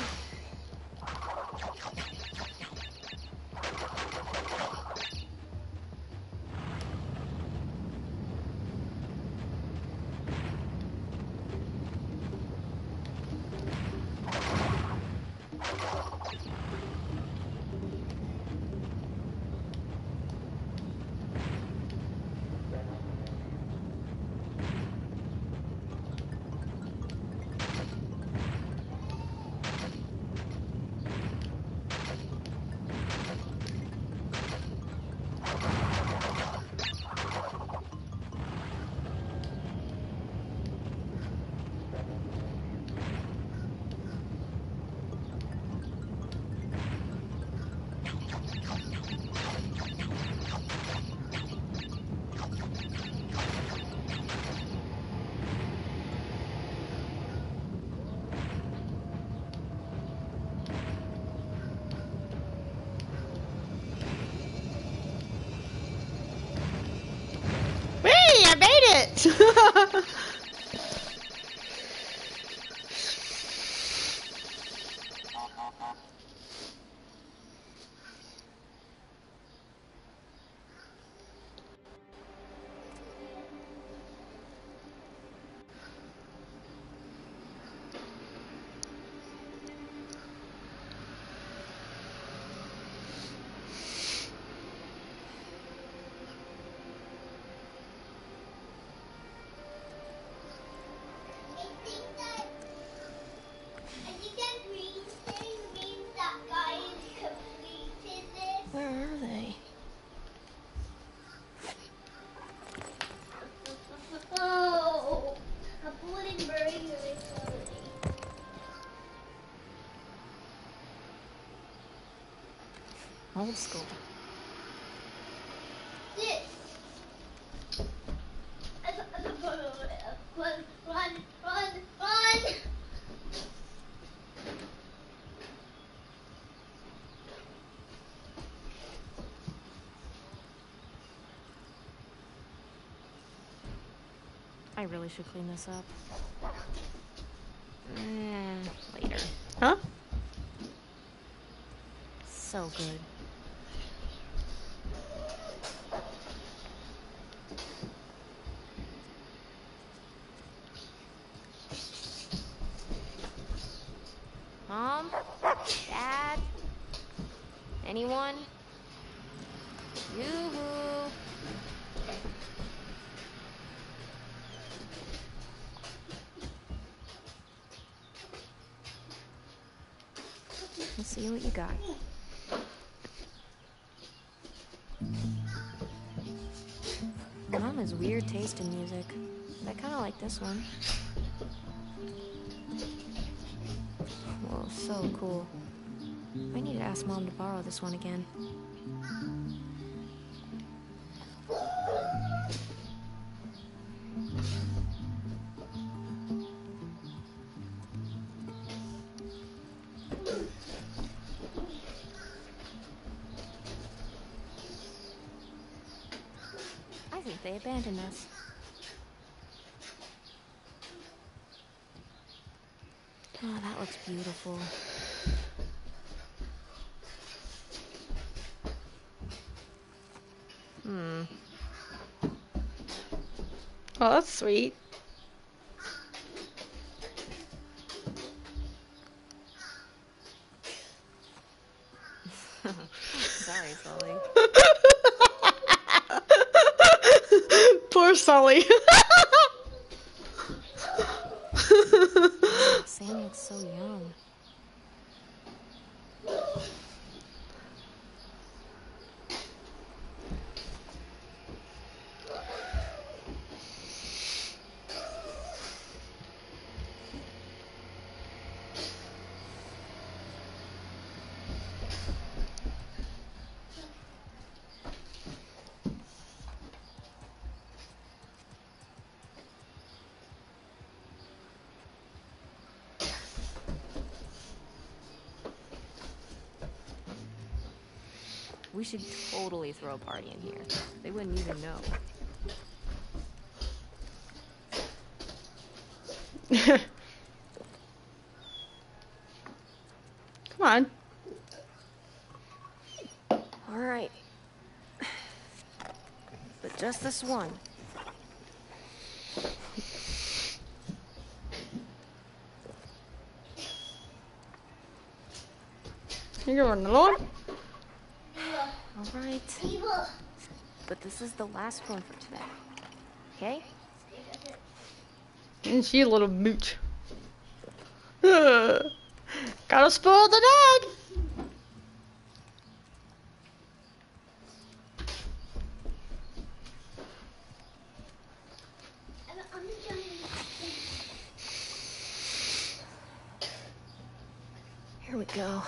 Speaker 5: Where are they? Oh, a bullet burger is
Speaker 9: Old school.
Speaker 5: This. Run, run, run, run!
Speaker 9: I really should clean this up. Mm, later.
Speaker 1: Huh?
Speaker 9: So good. Mom? Dad? Anyone? Yoo-hoo! Let's see what you got. Mom has weird taste in music, but I kind of like this one. Whoa, so cool. I need to ask Mom to borrow this one again. I think they abandoned us. Oh, that looks beautiful. Hmm.
Speaker 1: Oh, that's sweet.
Speaker 9: Sorry, Sully.
Speaker 1: Poor Sully.
Speaker 9: Sam looks so young.
Speaker 14: We should totally throw a party in here. They wouldn't even know.
Speaker 1: Come on.
Speaker 14: All right. But just this one.
Speaker 1: You going alone?
Speaker 14: All right. But this is the last one for today. Okay?
Speaker 1: Isn't she a little mooch? Gotta spoil the dad.
Speaker 14: Here we go.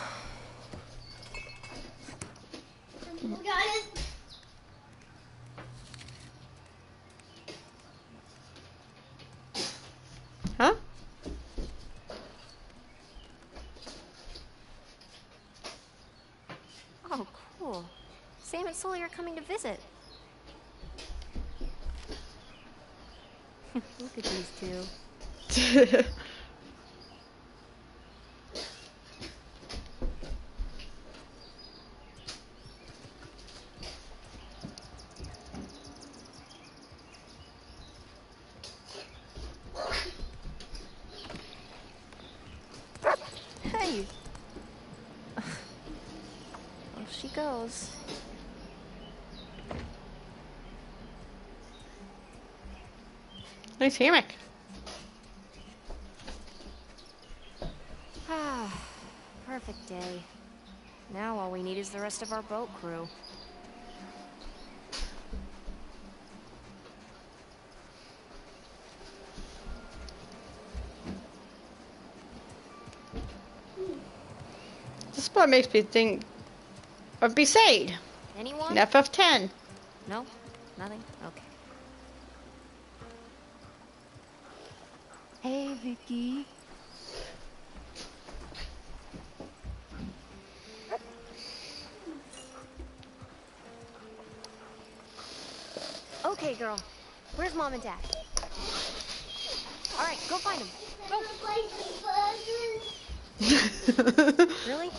Speaker 1: Huh?
Speaker 14: Oh, cool. Sam and Sully are coming to visit. Look at these two. Hey! Well, she goes.
Speaker 1: Nice hammock.
Speaker 14: Ah, perfect day. Now all we need is the rest of our boat crew.
Speaker 1: This spot makes me think of Besaid.
Speaker 14: Anyone?
Speaker 1: F F ten.
Speaker 14: No? Nothing? Okay. Hey, Vicky. Okay, girl. Where's Mom and Dad? All right, go find them. Go. Really?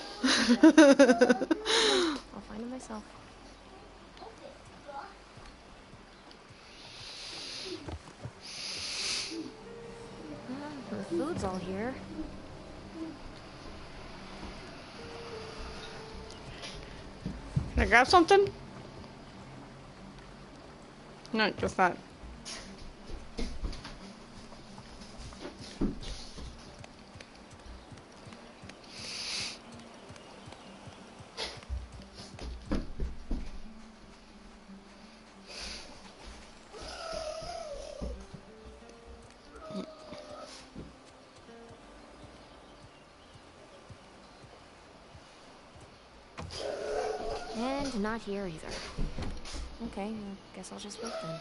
Speaker 14: I'll find them myself. Uh, the food's all here.
Speaker 1: Can I grab something? No, just that.
Speaker 14: And not here either. Okay, I guess I'll just wait then.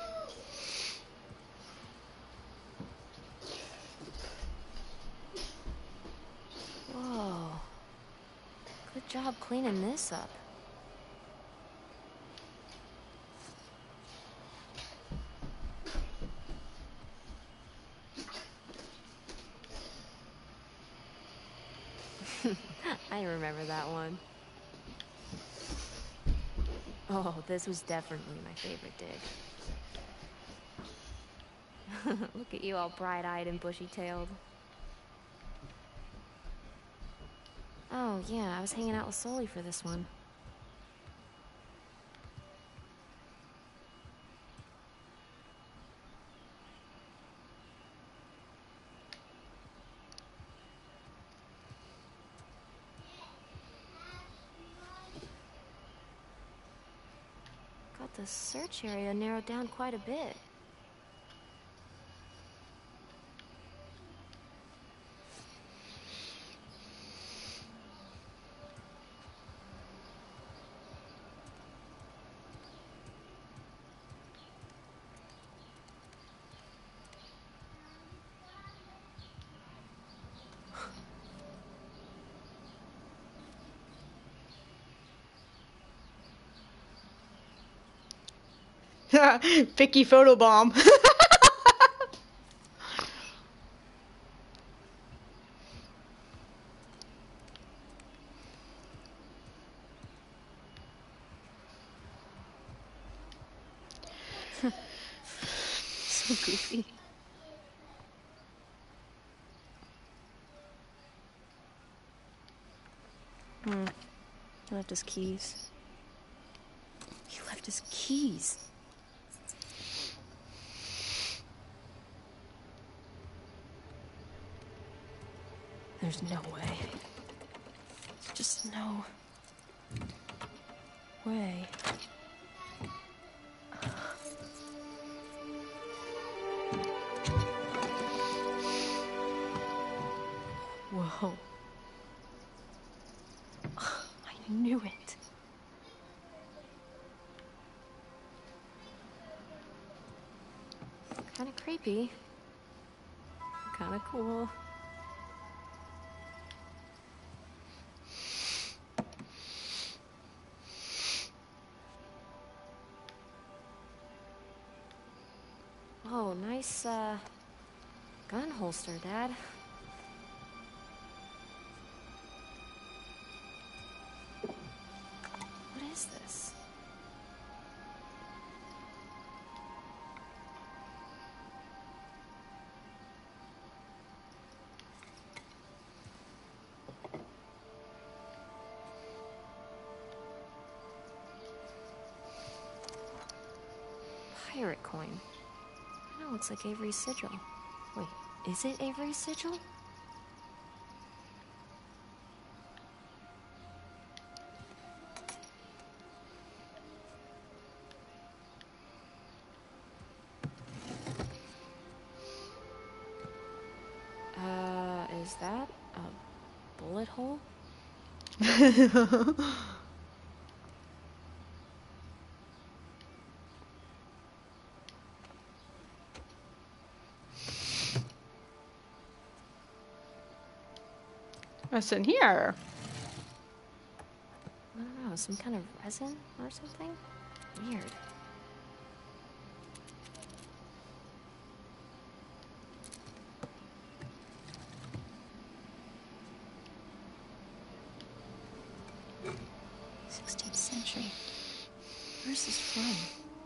Speaker 14: Whoa. Good job cleaning this up. I remember that one. Oh, this was definitely my favorite dig. Look at you all bright-eyed and bushy-tailed. Oh, yeah, I was hanging out with Sully for this one. Got the search area narrowed down quite a bit.
Speaker 1: Vicky photobomb.
Speaker 14: So goofy. Hmm. He left his keys. He left his keys. There's no way. Just no way. Whoa. I knew it. Kind of creepy. Kind of cool. Oh, nice, uh, gun holster, Dad. What is this? Pirate coin. I know, it's like Avery's sigil. Wait, is it Avery's sigil? Uh, is that a bullet hole?
Speaker 1: What's in here?
Speaker 14: I don't know, some kind of resin or something? Weird. sixteenth century. Where's this from?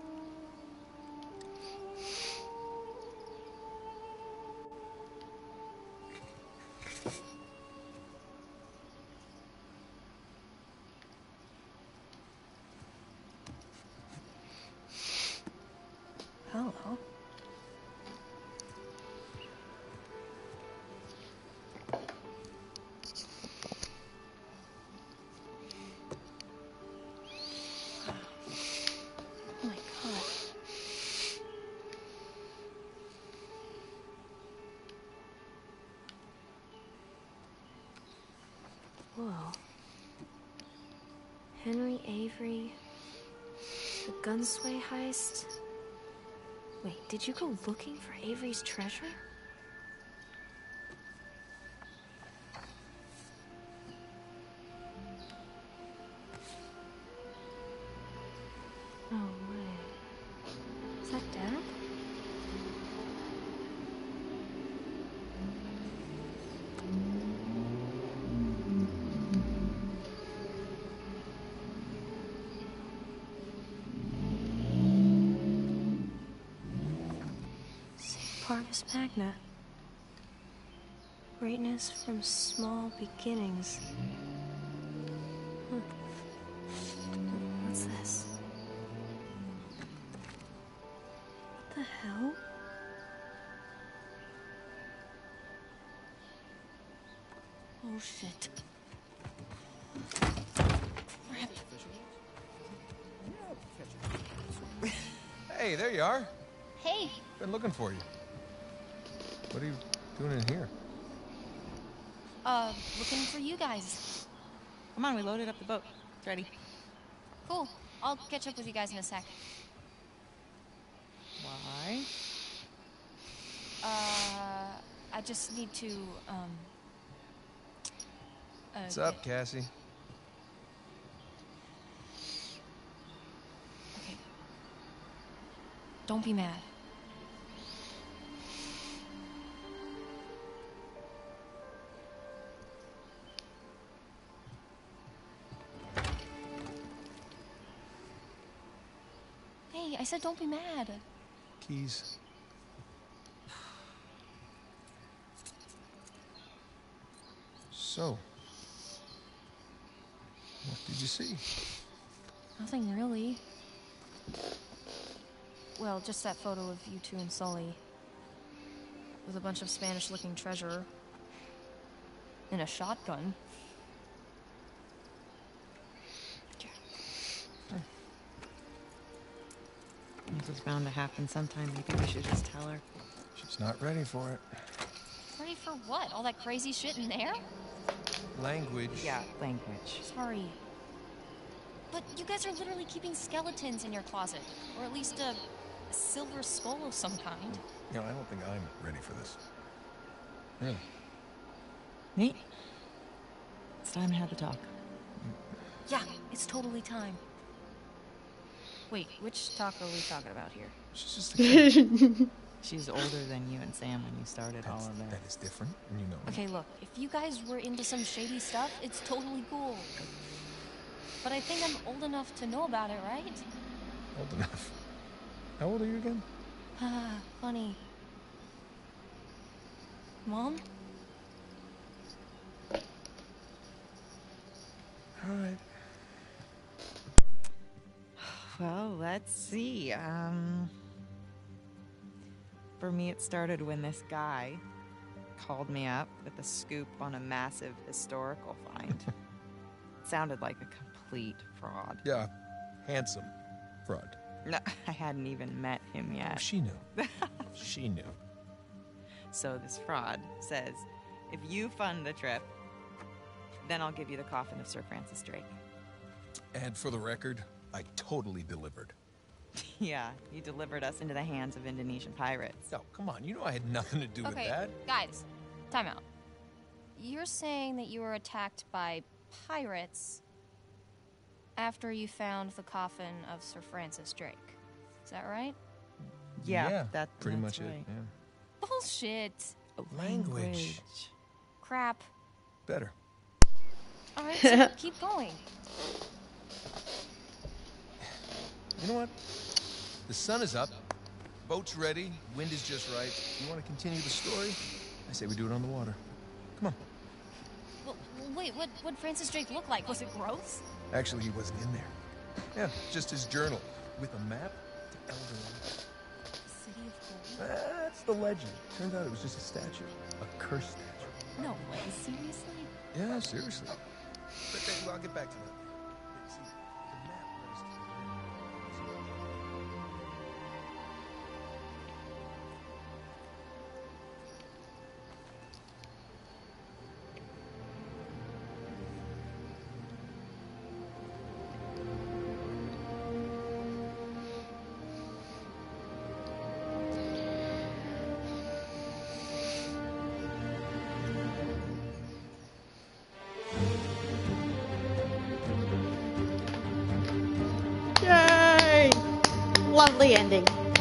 Speaker 14: Hello. Oh my God. Whoa. Henry Avery. The Gunsway heist. Wait, did you go looking for Avery's treasure? No way. Is that Dad? Parvis Magna. Greatness from small beginnings. Huh. What's this? What the hell? Oh shit. Crap.
Speaker 12: Hey, there you are.
Speaker 14: Hey.
Speaker 12: Been looking for you. What are you doing in here?
Speaker 9: Uh, looking for you guys.
Speaker 8: Come on, we loaded up the boat. It's ready.
Speaker 9: Cool. I'll catch up with you guys in a sec.
Speaker 8: Why?
Speaker 9: Uh, I just need to, um... Uh,
Speaker 12: What's up, Cassie?
Speaker 14: Don't be mad. Hey, I said don't be mad.
Speaker 12: Keys. So, what did you see?
Speaker 14: Nothing really. Well, just that photo of you two and Sully. With a bunch of Spanish-looking treasure. And a shotgun.
Speaker 8: This is bound to happen sometime. Maybe we should just tell her.
Speaker 12: She's not ready for it.
Speaker 14: Ready for what? All that crazy shit in there?
Speaker 12: Language.
Speaker 8: Yeah, language.
Speaker 14: Sorry. But you guys are literally keeping skeletons in your closet. Or at least a, a silver skull of some kind.
Speaker 12: You know, I don't think I'm ready for this. Really?
Speaker 8: Nate? It's time to have the talk.
Speaker 14: Yeah, it's totally time. Wait, which talk are we talking about here?
Speaker 12: She's just a kid.
Speaker 8: She's older than you and Sam when you started
Speaker 12: That's,
Speaker 8: all of that.
Speaker 12: That is different, and you know it.
Speaker 14: Okay, look, if you guys were into some shady stuff, it's totally cool. But I think I'm old enough to know about it, right?
Speaker 12: Old enough. How old are you again?
Speaker 14: Ah, funny. Mom?
Speaker 12: All right.
Speaker 8: Well, let's see. Um, for me, it started when this guy called me up with a scoop on a massive historical find. It sounded like a complete fraud.
Speaker 12: Yeah, handsome fraud.
Speaker 8: No, I hadn't even met him yet.
Speaker 12: Oh, she knew. She knew.
Speaker 8: So this fraud says, if you fund the trip, then I'll give you the coffin of Sir Francis Drake.
Speaker 12: And for the record, I totally delivered.
Speaker 8: Yeah, you delivered us into the hands of Indonesian pirates.
Speaker 12: No, come on, you know I had nothing to do with
Speaker 14: Okay,
Speaker 12: that.
Speaker 14: guys, time out. You're saying that you were attacked by pirates after you found the coffin of Sir Francis Drake. Is that right?
Speaker 8: Yeah,
Speaker 12: yeah
Speaker 8: that,
Speaker 12: pretty
Speaker 8: that's
Speaker 12: much
Speaker 8: right.
Speaker 12: it. Yeah.
Speaker 14: Bullshit.
Speaker 12: Language.
Speaker 14: Crap.
Speaker 12: Better.
Speaker 14: All right, so keep going.
Speaker 12: You know what? The sun is up, boat's ready, wind is just right. You want to continue the story? I say we do it on the water. Come on.
Speaker 14: Well, wait, what what Francis Drake look like? Was it gross?
Speaker 12: Actually, he wasn't in there. Yeah, just his journal with a map to Eldorado.
Speaker 14: City of Gold?
Speaker 12: That's the legend. Turns out it was just a statue, a cursed statue.
Speaker 14: No way, seriously?
Speaker 12: Yeah, seriously. But then, well, I'll get back to that. See, the map led us to the
Speaker 1: Yay! Lovely ending.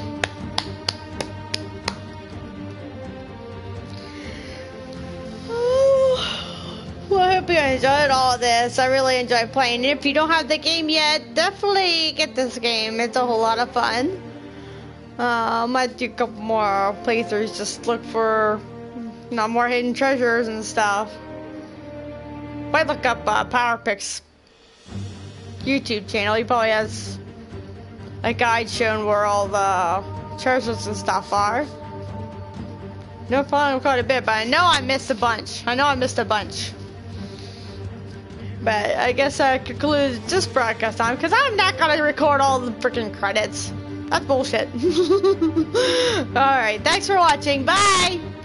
Speaker 1: Well, I hope you enjoyed all this. I really enjoyed playing it. If you don't have the game yet, definitely get this game. It's a whole lot of fun. Uh, I might do a couple more playthroughs, just look for you know, more hidden treasures and stuff. Might look up uh, PowerPix YouTube channel. He probably has a guide showing where all the treasures and stuff are. No problem quite a bit, but I know I missed a bunch. I know I missed a bunch. But I guess I conclude this broadcast time because I'm not gonna record all the freaking credits. That's bullshit. Alright, thanks for watching. Bye!